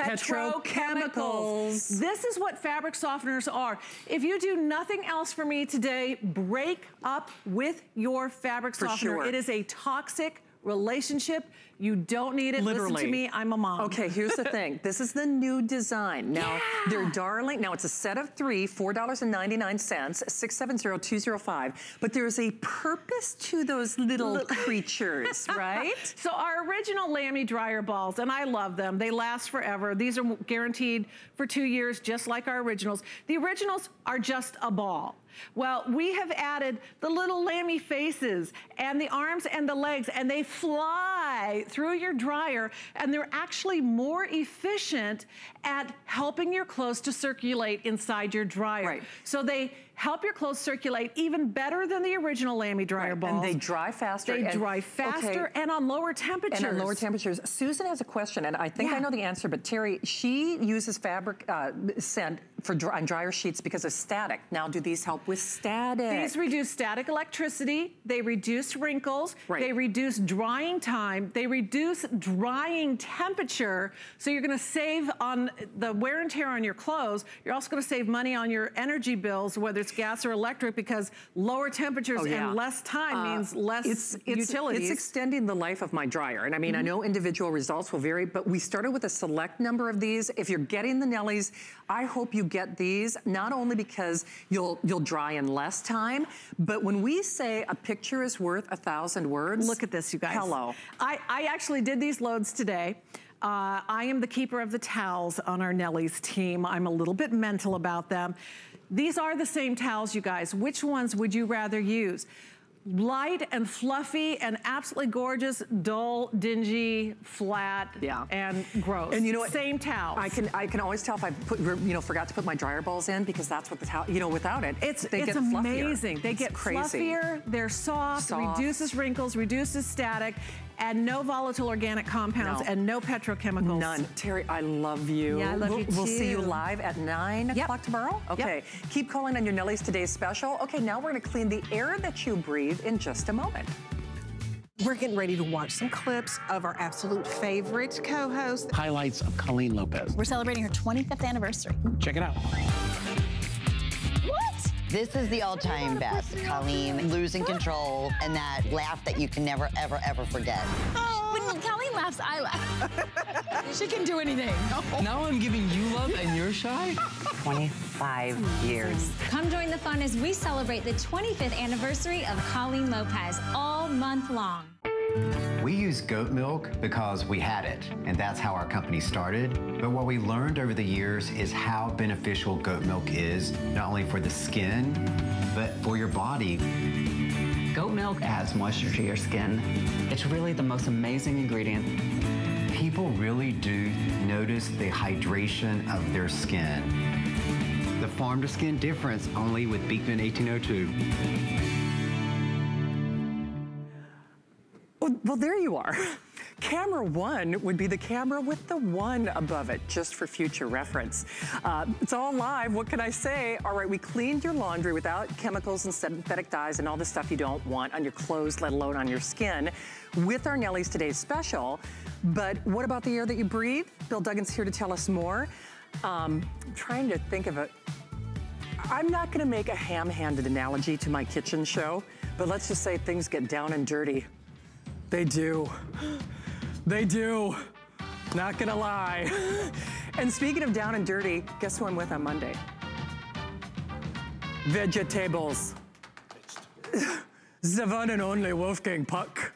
petrochemicals. This is what fabric softeners are. If you do nothing else for me today, break up with your fabric softener. It is a toxic relationship. You don't need it. Literally. Listen to me, I'm a mom. Okay, here's the thing. This is the new design. Now, they're darling. Now, it's a set of 3, $4.99, 670-205. But there's a purpose to those little creatures, right? So our original Lamy dryer balls, and I love them. They last forever. These are guaranteed for 2 years, just like our originals. The originals are just a ball. Well, we have added the little Lamy faces and the arms and the legs, and they fly through your dryer, and they're actually more efficient at helping your clothes to circulate inside your dryer. Right. So they help your clothes circulate even better than the original Lamy dryer balls. And they dry faster. They dry faster and on lower temperatures. And on lower temperatures. Susan has a question, and I think I know the answer, but Terry, she uses fabric scent for on dryer sheets because of static. Now, do these help with static? These reduce static electricity. They reduce wrinkles. Right. They reduce drying time. They reduce drying temperature. So you're gonna save on the wear and tear on your clothes. You're also gonna save money on your energy bills, whether it's it's gas or electric, because lower temperatures and less time means less utilities. It's extending the life of my dryer. And I mean, I know individual results will vary, but we started with a select number of these. If you're getting the Nellies, I hope you get these, not only because you'll dry in less time, but when we say a picture is worth 1,000 words. Look at this, you guys. Hello. I actually did these loads today. I am the keeper of the towels on our Nellies team. I'm a little bit mental about them. These are the same towels, you guys. Which ones would you rather use? Light and fluffy and absolutely gorgeous, dull, dingy, flat, and gross. And you know what? Same towels. I can always tell if I forgot to put my dryer balls in, because that's what the towel, without it, they get amazing. Fluffier. They get crazy. fluffier, they're soft, reduces wrinkles, reduces static, and no volatile organic compounds, and no petrochemicals. None. Terry, I love you. Yeah, I love you too. We'll see you live at 9 o'clock tomorrow? Okay. Keep calling on your Nellies Today's special. Okay, now we're gonna clean the air that you breathe in just a moment. We're getting ready to watch some clips of our absolute favorite co-host. Highlights of Colleen Lopez. We're celebrating her 25th anniversary. Check it out. What? This is the all-time best. Colleen losing control and that laugh that you can never, ever, ever forget. When Colleen laughs, I laugh. She can do anything. Now I'm giving you love and you're shy? 25 years. Come join the fun as we celebrate the 25th anniversary of Colleen Lopez all month long. We use goat milk because we had it, and that's how our company started. But what we learned over the years is how beneficial goat milk is, not only for the skin, but for your body. Goat milk adds moisture to your skin. It's really the most amazing ingredient. People really do notice the hydration of their skin. The farm to skin difference only with Beekman 1802. Well, there you are. Camera 1 would be the camera with the 1 above it, just for future reference. It's all live, what can I say? All right, we cleaned your laundry without chemicals and synthetic dyes and all the stuff you don't want on your clothes, let alone on your skin, with our Nellies Today's special. But what about the air that you breathe? Bill Duggan's here to tell us more. Trying to think of I'm not gonna make a ham-handed analogy to my kitchen show, but let's just say things get down and dirty. They do. They do. Not gonna lie. And speaking of down and dirty, guess who I'm with on Monday? Vegetables. The one and only Wolfgang Puck.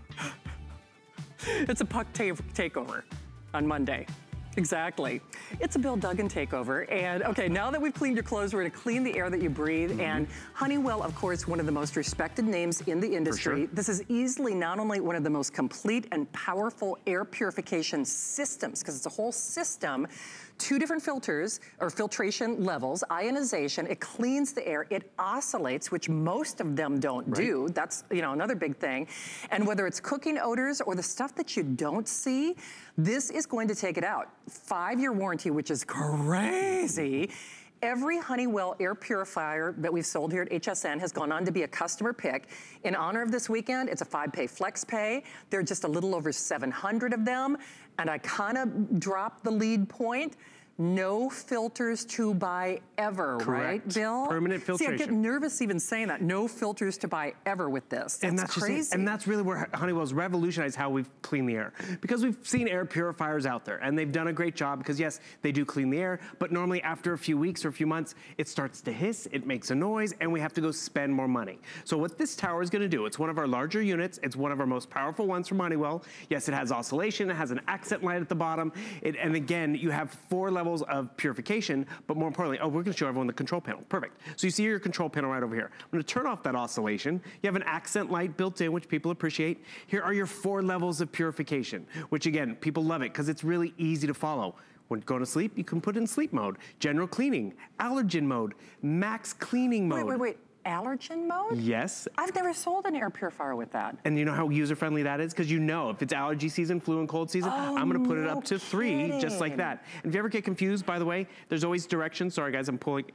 It's a Puck takeover on Monday. Exactly. It's a Bill Duggan takeover. And okay, now that we've cleaned your clothes, we're gonna clean the air that you breathe. And Honeywell, of course, one of the most respected names in the industry. Sure. This is easily not only one of the most complete and powerful air purification systems, because it's a whole system, 2 different filters or filtration levels, ionization, it cleans the air, it oscillates, which most of them don't do. That's, another big thing. And whether it's cooking odors or the stuff that you don't see, this is going to take it out. 5-year warranty, which is crazy. Every Honeywell air purifier that we've sold here at HSN has gone on to be a customer pick. In honor of this weekend, it's a 5-pay flex pay. There are just a little over 700 of them. And I kind of dropped the lead point. No filters to buy ever, right, Bill? Permanent filtration. See, I get nervous even saying that. No filters to buy ever with this. That's crazy. And that's really where Honeywell's revolutionized how we've cleaned the air. Because we've seen air purifiers out there, and they've done a great job because, yes, they do clean the air, but normally after a few weeks or a few months, it starts to hiss, it makes a noise, and we have to go spend more money. So what this tower is gonna do, it's one of our larger units, it's one of our most powerful ones from Honeywell. Yes, it has oscillation, it has an accent light at the bottom, and again, you have 4 levels of purification, but more importantly, we're gonna show everyone the control panel. Perfect. So you see your control panel right over here. I'm gonna turn off that oscillation. You have an accent light built in, which people appreciate. Here are your 4 levels of purification, which again, people love it because it's really easy to follow. When going to sleep, you can put it in sleep mode, general cleaning, allergen mode, max cleaning mode. Wait. Allergen mode? Yes. I've never sold an air purifier with that. And you know how user-friendly that is? Because if it's allergy season, flu and cold season, I'm gonna put it up to 3, just like that. And if you ever get confused, by the way, there's always directions. Sorry guys, I'm pulling.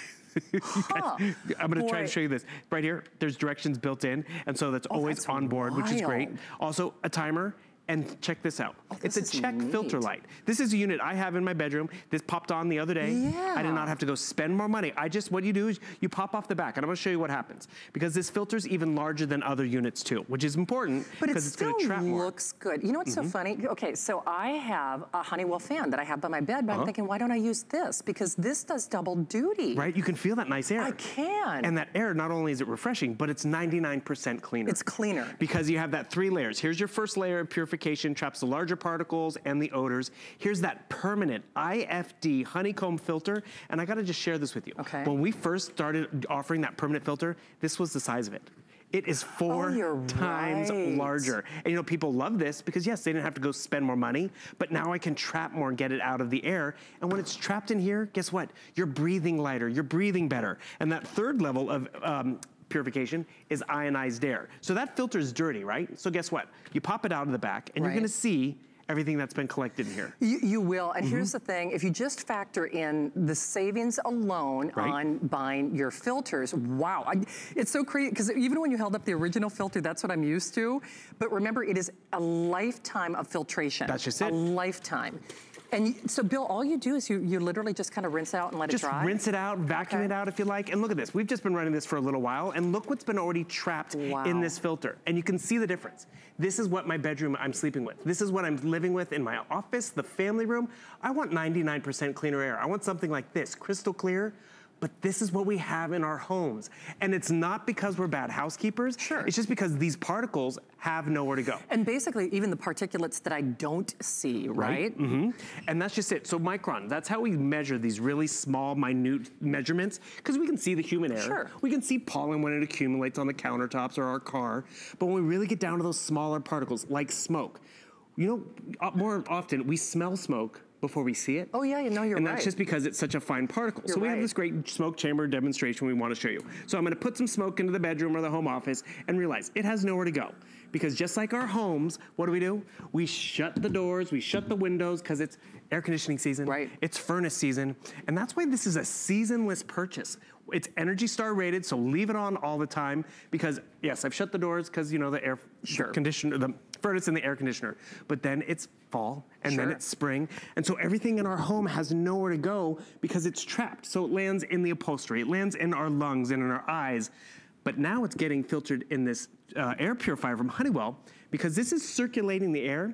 I'm gonna try to show you this. Right here, there's directions built in, and so that's always on board, which is great. Also, a timer. And check this out. It's a is check neat. filter light. This is a unit I have in my bedroom. This popped on the other day. Yeah. I did not have to go spend more money. What you do is you pop off the back, and I'm gonna show you what happens. Because this filter's even larger than other units too, which is important because it's gonna trap more. But it still looks good. You know what's so funny? Okay, so I have a Honeywell fan that I have by my bed, but I'm thinking, why don't I use this? Because this does double duty. Right, you can feel that nice air. I can. And that air, not only is it refreshing, but it's 99% cleaner. It's cleaner. Because you have that 3 layers. Here's your first layer of purification, traps the larger particles and the odors. Here's that permanent IFD honeycomb filter. And I gotta just share this with you. Okay. When we first started offering that permanent filter, this was the size of it. It is 4 times larger. And you know, people love this because yes, they didn't have to go spend more money, but now I can trap more and get it out of the air. And when it's trapped in here, guess what? You're breathing lighter, you're breathing better. And that third level of purification is ionized air. So that filter is dirty, right? So guess what? You pop it out of the back and you're gonna see everything that's been collected in here. You will, and here's the thing, if you just factor in the savings alone on buying your filters, wow. It's so crazy, because even when you held up the original filter, that's what I'm used to, but remember, it is a lifetime of filtration. That's just it. A lifetime. And so, Bill, all you do is you literally just kind of rinse out and let it dry? Just rinse it out, vacuum it out if you like. And look at this. We've just been running this for a little while, and look what's been already trapped in this filter. And you can see the difference. This is what my bedroom I'm sleeping with. This is what I'm living with in my office, the family room. I want 99% cleaner air. I want something like this, crystal clear. But this is what we have in our homes. And it's not because we're bad housekeepers. Sure. It's just because these particles have nowhere to go. And basically, even the particulates that I don't see, right? And that's just it. So micron, that's how we measure these really small, minute measurements, because we can see the human air. Sure. We can see pollen when it accumulates on the countertops or our car. But when we really get down to those smaller particles, like smoke, you know, more often we smell smoke before we see it. Oh yeah, you know, you're right. And that's just because it's such a fine particle. So we have this great smoke chamber demonstration we want to show you. So I'm gonna put some smoke into the bedroom or the home office and realize it has nowhere to go. Because just like our homes, what do? We shut the doors, we shut the windows, because it's air conditioning season, it's furnace season, and that's why this is a seasonless purchase. It's Energy Star rated, so leave it on all the time, because yes, I've shut the doors because, you know, the air conditioner, the furnace and the air conditioner, but then it's fall, and then it's spring, and so everything in our home has nowhere to go because it's trapped. So it lands in the upholstery, it lands in our lungs and in our eyes, but now it's getting filtered in this air purifier from Honeywell, because this is circulating the air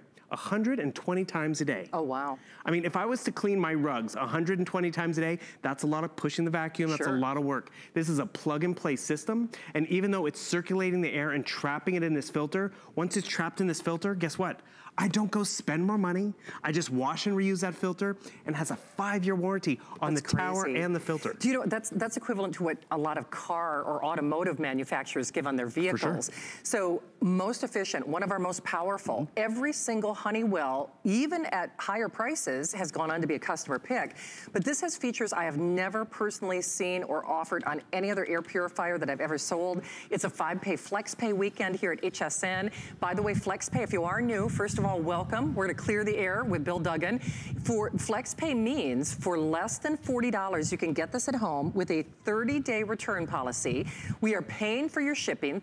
120 times a day. Oh, wow. I mean, if I was to clean my rugs 120 times a day, that's a lot of pushing the vacuum, that's a lot of work. This is a plug-and-play system, and even though it's circulating the air and trapping it in this filter, once it's trapped in this filter, guess what? I don't go spend more money. I just wash and reuse that filter, and has a 5-year warranty on the tower and the filter. Do you know, that's equivalent to what a lot of car or automotive manufacturers give on their vehicles. So most efficient, one of our most powerful, every single Honeywell, even at higher prices, has gone on to be a customer pick. But this has features I have never personally seen or offered on any other air purifier that I've ever sold. It's a 5-pay FlexPay weekend here at HSN. By the way, FlexPay, if you are new, first of all, welcome. We're gonna clear the air with Bill Duggan. For FlexPay means for less than $40, you can get this at home with a 30-day return policy. We are paying for your shipping,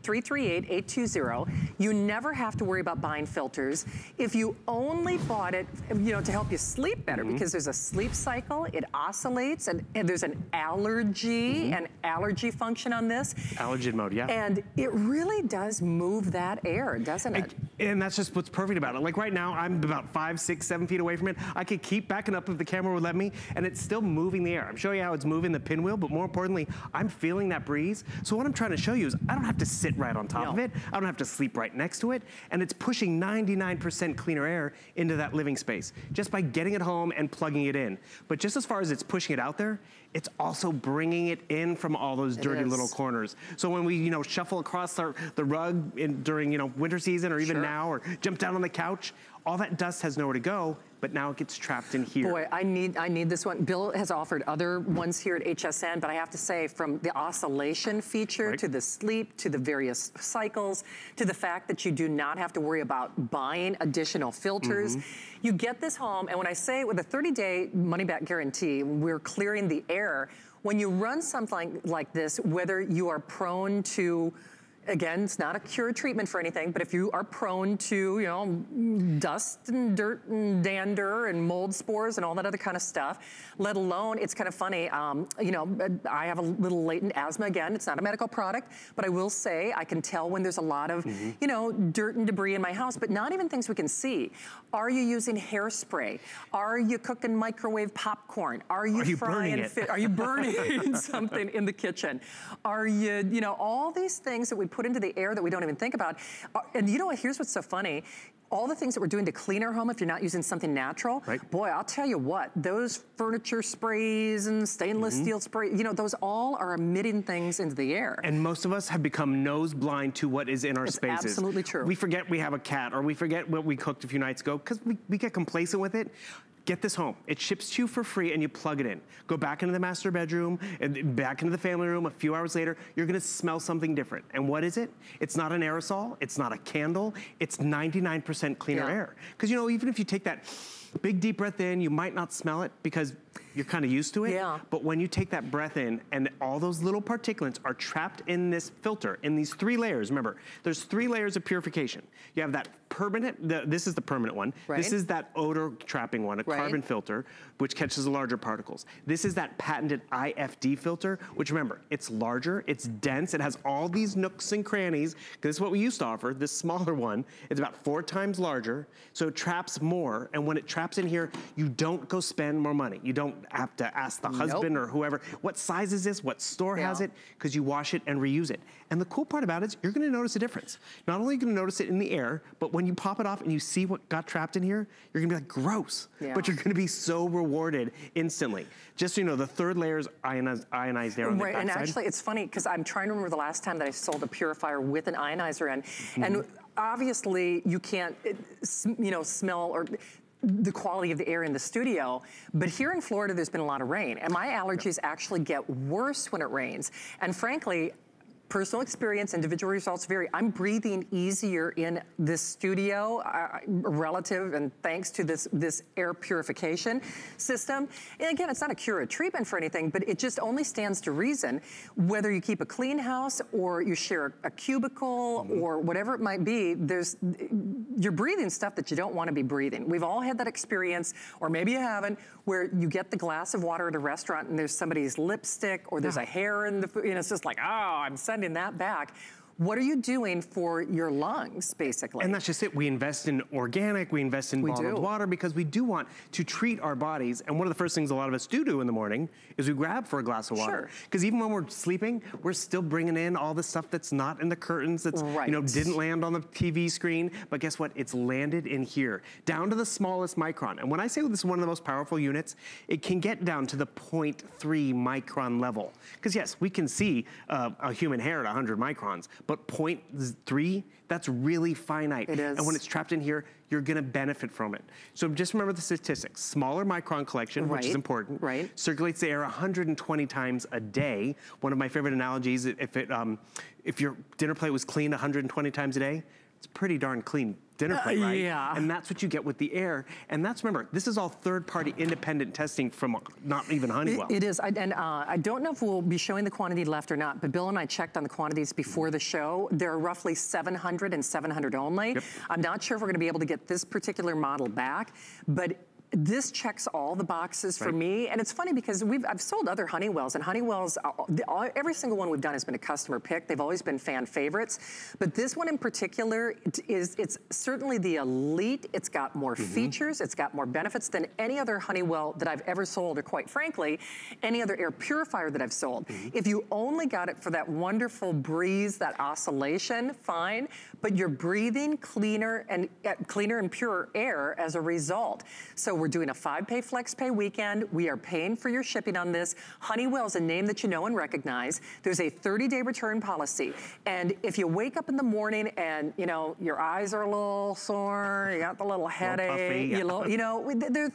338-820. You never have to worry about buying filters. If you only bought it, you know, to help you sleep better, because there's a sleep cycle, it oscillates, and there's an allergy function on this. Allergen mode, yeah. And it really does move that air, doesn't it? And that's just what's perfect about it. Like right now, I'm about 5, 6, 7 feet away from it. I could keep backing up if the camera would let me, and it's still moving the air. I'm showing you how it's moving the pinwheel, but more importantly, I'm feeling that breeze. So what I'm trying to show you is I don't have to sit right on top of it. I don't have to sleep right next to it. And it's pushing 99% cleaner air into that living space just by getting it home and plugging it in. But just as far as it's pushing it out there, it's also bringing it in from all those dirty little corners. So when we, you know, shuffle across the rug during, you know, winter season or even now, or jump down on the couch, all that dust has nowhere to go, but now it gets trapped in here. Boy, I need this one. Bill has offered other ones here at HSN, but I have to say, from the oscillation feature to the sleep, to the various cycles, to the fact that you do not have to worry about buying additional filters. You get this home, and when I say with a 30-day money-back guarantee, we're clearing the air. When you run something like this, whether you are prone to Again, it's not a cure or treatment for anything, but if you are prone to, you know, dust and dirt and dander and mold spores and all that other kind of stuff, let alone, it's kind of funny, you know, I have a little latent asthma. Again, it's not a medical product, but I will say I can tell when there's a lot of, you know, dirt and debris in my house, but not even things we can see. Are you using hairspray? Are you cooking microwave popcorn? Are you frying fish? Are you burning something in the kitchen? Are you, you know, all these things that we put into the air that we don't even think about. And you know what, here's what's so funny. All the things that we're doing to clean our home, if you're not using something natural, boy, I'll tell you what, those furniture sprays and stainless steel spray, you know, those all are emitting things into the air. And most of us have become nose blind to what is in our spaces. Absolutely true. We forget we have a cat, or we forget what we cooked a few nights ago, because we get complacent with it. Get this home. It ships to you for free and you plug it in. Go back into the master bedroom and back into the family room. A few hours later, you're gonna smell something different. And what is it? It's not an aerosol, it's not a candle, it's 99% cleaner air. Because you know, even if you take that big deep breath in, you might not smell it because you're kind of used to it. But when you take that breath in and all those little particulates are trapped in this filter, in these 3 layers, remember, there's 3 layers of purification. You have that permanent, this is the permanent one. This is that odor trapping one, a carbon filter, which catches the larger particles. This is that patented IFD filter, which remember, it's larger, it's dense, it has all these nooks and crannies, because this is what we used to offer. This smaller one, it's about 4 times larger, so it traps more, and when it traps in here, you don't go spend more money. You don't have to ask the husband or whoever, what size is this, what store has it, because you wash it and reuse it. And the cool part about it is you're gonna notice a difference. Not only are you gonna notice it in the air, but when you pop it off and you see what got trapped in here, you're gonna be like, gross. But you're gonna be so rewarded instantly. Just so you know, the 3rd layer is ionized air on the backside. And actually, it's funny, because I'm trying to remember the last time that I sold a purifier with an ionizer in. And obviously, you can't, you know, smell or the quality of the air in the studio, but here in Florida, there's been a lot of rain, and my allergies actually get worse when it rains. And frankly, personal experience, individual results vary. I'm breathing easier in this studio, relative and thanks to this air purification system. And again, it's not a cure or treatment for anything, but it just only stands to reason. Whether you keep a clean house or you share a cubicle or whatever it might be, you're breathing stuff that you don't want to be breathing. We've all had that experience, or maybe you haven't, where you get the glass of water at a restaurant and there's somebody's lipstick or there's a hair in the food, and it's just like, oh, I'm sending that back. What are you doing for your lungs, basically? And that's just it. We invest in organic, we invest in bottled water, because we do want to treat our bodies. And one of the first things a lot of us do in the morning is we grab for a glass of water. Because even when we're sleeping, we're still bringing in all the stuff that's not in the curtains, that's, you know, didn't land on the TV screen. But guess what? It's landed in here, down to the smallest micron. And when I say this is one of the most powerful units, it can get down to the 0.3 micron level. Because yes, we can see a human hair at 100 microns, but 0.3, that's really finite. It is. And when it's trapped in here, you're gonna benefit from it. So just remember the statistics. Smaller micron collection, which is important, circulates the air 120 times a day. One of my favorite analogies, if your dinner plate was cleaned 120 times a day, it's pretty darn clean dinner plate, right? And that's what you get with the air. And that's, remember, this is all third-party independent testing from not even Honeywell. It is, and I don't know if we'll be showing the quantity left or not, but Bill and I checked on the quantities before the show. There are roughly 700 and 700 only. I'm not sure if we're gonna be able to get this particular model back, but this checks all the boxes for me. And it's funny because I've sold other Honeywells, and Honeywells, every single one we've done has been a customer pick. They've always been fan favorites. But this one in particular, it's certainly the elite. It's got more features. It's got more benefits than any other Honeywell that I've ever sold, or quite frankly, any other air purifier that I've sold. If you only got it for that wonderful breeze, that oscillation, fine. But you're breathing cleaner and purer air as a result. So we're doing a 5-pay flex pay weekend. We are paying for your shipping on this. Honeywell is a name that you know and recognize. There's a 30-day return policy. And if you wake up in the morning and, you know, your eyes are a little sore, you got the little headache, you know,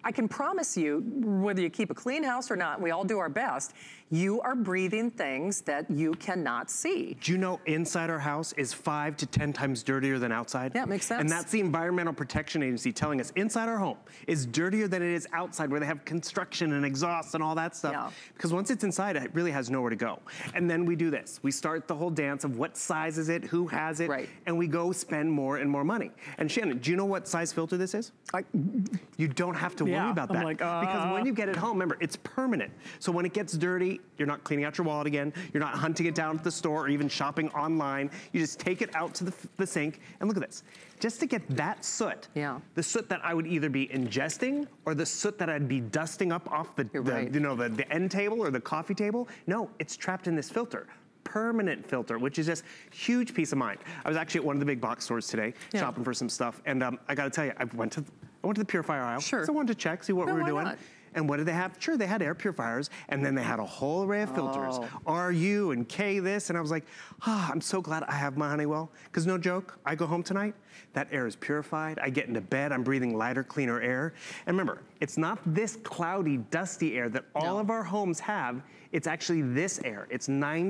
I can promise you, whether you keep a clean house or not, we all do our best, you are breathing things that you cannot see. Do you know inside our house is 5 to 10 times dirtier than outside? Yeah, it makes sense. And that's the Environmental Protection Agency telling us inside our home is dirtier than it is outside, where they have construction and exhaust and all that stuff. Yeah. Because once it's inside, it really has nowhere to go. And then we do this. We start the whole dance of what size is it, who has it, Right. and we go spend more and more money. And Shannon, do you know what size filter this is? You don't have to worry about that. Because when you get it home, remember, it's permanent. So when it gets dirty, you're not cleaning out your wallet again, you're not hunting it down at the store or even shopping online. You just take it out to the sink, and look at this. Just to get that soot, the soot that I would either be ingesting or the soot that I'd be dusting up off the end table or the coffee table, no, it's trapped in this filter. Permanent filter, which is just huge peace of mind. I was actually at one of the big box stores today shopping for some stuff, and I gotta tell you, I went to the purifier aisle. Sure. So I wanted to check, see what we were why doing. not? And what did they have? Sure, they had air purifiers, and then they had a whole array of filters. RU and K this, and I was like, I'm so glad I have my Honeywell. Because no joke, I go home tonight, that air is purified, I get into bed, I'm breathing lighter, cleaner air. And remember, it's not this cloudy, dusty air that all of our homes have, it's actually this air. It's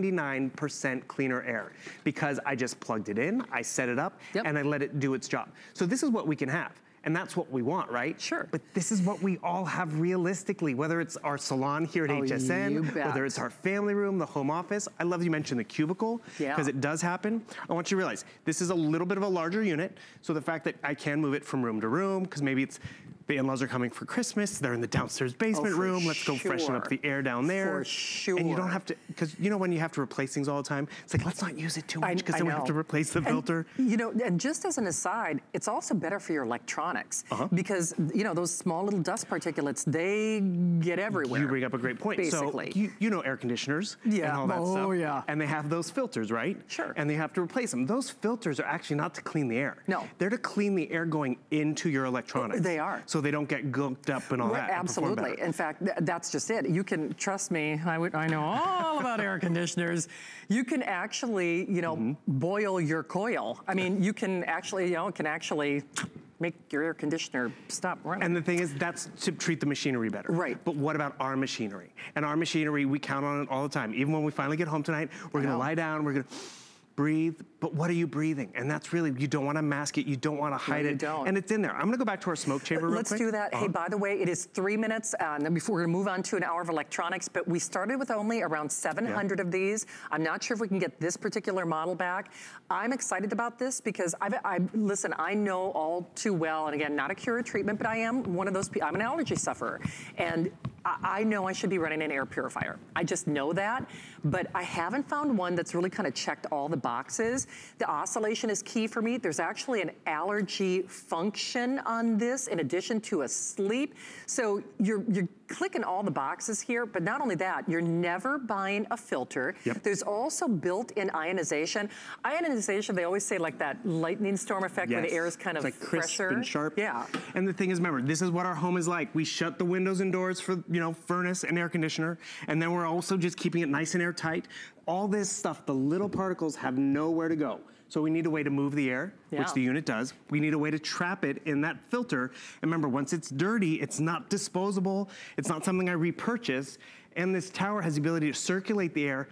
99% cleaner air because I just plugged it in, I set it up, and I let it do its job. So this is what we can have. And that's what we want, right? Sure. But this is what we all have realistically, whether it's our salon here at HSN, whether it's our family room, the home office. I love you mentioned the cubicle, because it does happen. I want you to realize, this is a little bit of a larger unit, so the fact that I can move it from room to room, because maybe it's the in-laws are coming for Christmas, they're in the downstairs basement room, let's go freshen up the air down there. For sure. And you don't have to, because you know when you have to replace things all the time, it's like, let's not use it too much, because then we have to replace the filter. You know, and just as an aside, it's also better for your electronics, because, you know, those small little dust particulates, they get everywhere. You bring up a great point. Basically. So you know air conditioners and all that stuff. Yeah. And they have those filters, right? Sure. And they have to replace them. Those filters are actually not to clean the air. No. They're to clean the air going into your electronics. They are. So they don't get gooked up and all that. Absolutely. In fact, that's just it. You can, trust me, I know all about air conditioners. You can actually, you know, boil your coil. I mean, you can actually, you know, it can actually make your air conditioner stop running. And the thing is, that's to treat the machinery better. Right. But what about our machinery? And our machinery, we count on it all the time. Even when we finally get home tonight, we're gonna lie down, we're gonna breathe, but what are you breathing? And that's really, you don't wanna mask it, you don't wanna hide it. You don't. And it's in there. I'm gonna go back to our smoke chamber real quick. Let's do that. Hey, by the way, it is 3 minutes, and then before we're gonna move on to an hour of electronics, but we started with only around 700 of these. I'm not sure if we can get this particular model back. I'm excited about this because listen, I know all too well, and again, not a cure or treatment, but I am one of those people, I'm an allergy sufferer. And I know I should be running an air purifier. I just know that, but I haven't found one that's really kind of checked all the boxes. The oscillation is key for me. There's actually an allergy function on this in addition to a sleep. So you're clicking all the boxes here, but not only that, you're never buying a filter. There's also built-in ionization. Ionization, they always say like that lightning storm effect where the air is kind of like crisp fresher. and sharp. Yeah. And the thing is, remember, this is what our home is like. We shut the windows and doors for, you know, furnace and air conditioner, and then we're also just keeping it nice and airtight. All this stuff, the little particles have nowhere to go. So we need a way to move the air, which the unit does. We need a way to trap it in that filter. And remember, once it's dirty, it's not disposable. It's not something I repurchase. And this tower has the ability to circulate the air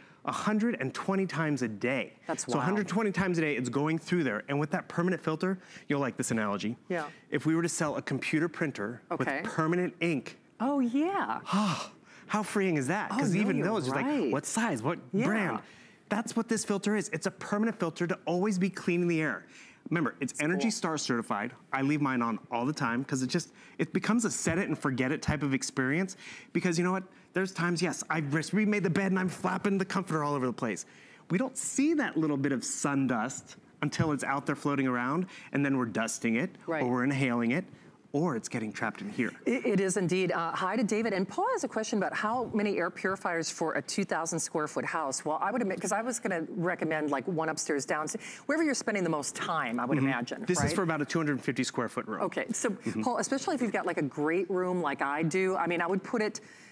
120 times a day. That's So wild. 120 times a day, it's going through there. And with that permanent filter, you'll like this analogy. Yeah. If we were to sell a computer printer with permanent ink, oh yeah. how freeing is that? Because even those, it's like, what size, what brand? That's what this filter is. It's a permanent filter to always be cleaning the air. Remember, it's Energy Star certified. I leave mine on all the time because it becomes a set it and forget it type of experience. Because you know what? There's times, yes, I've remade the bed and I'm flapping the comforter all over the place. We don't see that little bit of sun dust until it's out there floating around, and then we're dusting it, or we're inhaling it, or it's getting trapped in here. It is indeed. Hi to David. And Paul has a question about how many air purifiers for a 2,000 square foot house. Well, I would admit, because I was gonna recommend like one upstairs, downstairs, wherever you're spending the most time, I would imagine, This is for about a 250 square foot room. Okay, so Paul, especially if you've got like a great room like I do, I mean, I would put it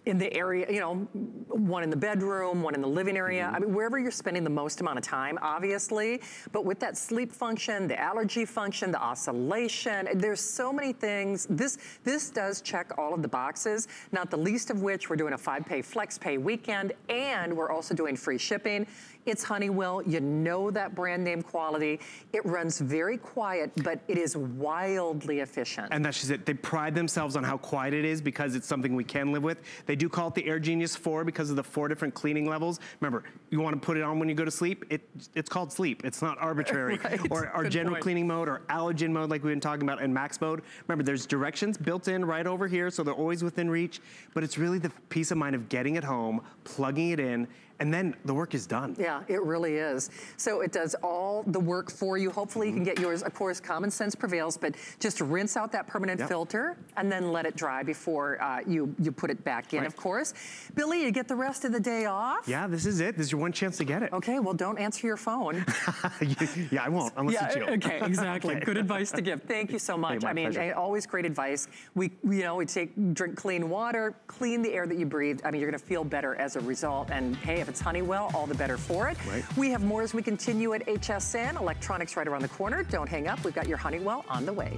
in the area, you know, one in the bedroom, one in the living area. I mean, wherever you're spending the most amount of time, obviously. But with that sleep function, the allergy function, the oscillation, there's so many things. This does check all of the boxes, not the least of which we're doing a 5-pay flex pay weekend, and we're also doing free shipping. It's Honeywell. You know that brand name quality. It runs very quiet, but it is wildly efficient. And that's just it. They pride themselves on how quiet it is because it's something we can live with. They do call it the Air Genius 4 because of the 4 different cleaning levels. Remember, you want to put it on when you go to sleep. It's called sleep. It's not arbitrary. Right. Or our general cleaning mode or allergen mode like we've been talking about, and max mode. Remember, there's directions built in right over here, so they're always within reach. But it's really the peace of mind of getting it home, plugging it in, and then the work is done. Yeah, it really is. So it does all the work for you. Hopefully you can get yours. Of course, common sense prevails, but just rinse out that permanent filter and then let it dry before you put it back in, of course. Billy, you get the rest of the day off? Yeah, this is it. This is your one chance to get it. Okay, well, don't answer your phone. Yeah, I won't, unless it's you. Okay, exactly. Good advice to give. Thank you so much. Hey, I mean, always great advice. We drink clean water, clean the air that you breathe. I mean, you're gonna feel better as a result. And hey, if it's Honeywell, all the better for it. Right. We have more as we continue at HSN. Electronics right around the corner. Don't hang up. We've got your Honeywell on the way.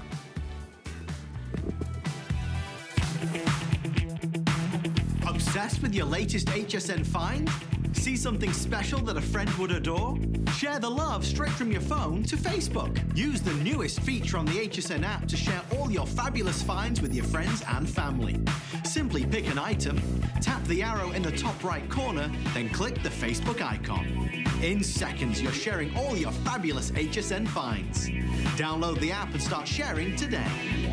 Obsessed with your latest HSN find? See something special that a friend would adore? Share the love straight from your phone to Facebook. Use the newest feature on the HSN app to share all your fabulous finds with your friends and family. Simply pick an item, tap the arrow in the top right corner, then click the Facebook icon. In seconds, you're sharing all your fabulous HSN finds. Download the app and start sharing today.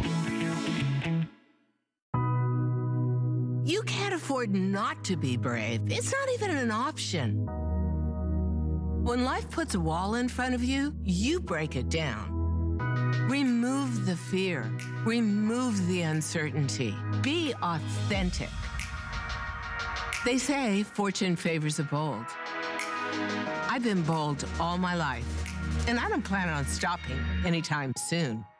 You can't afford not to be brave. It's not even an option. When life puts a wall in front of you, you break it down. Remove the fear. Remove the uncertainty. Be authentic. They say fortune favors the bold. I've been bold all my life, and I don't plan on stopping anytime soon.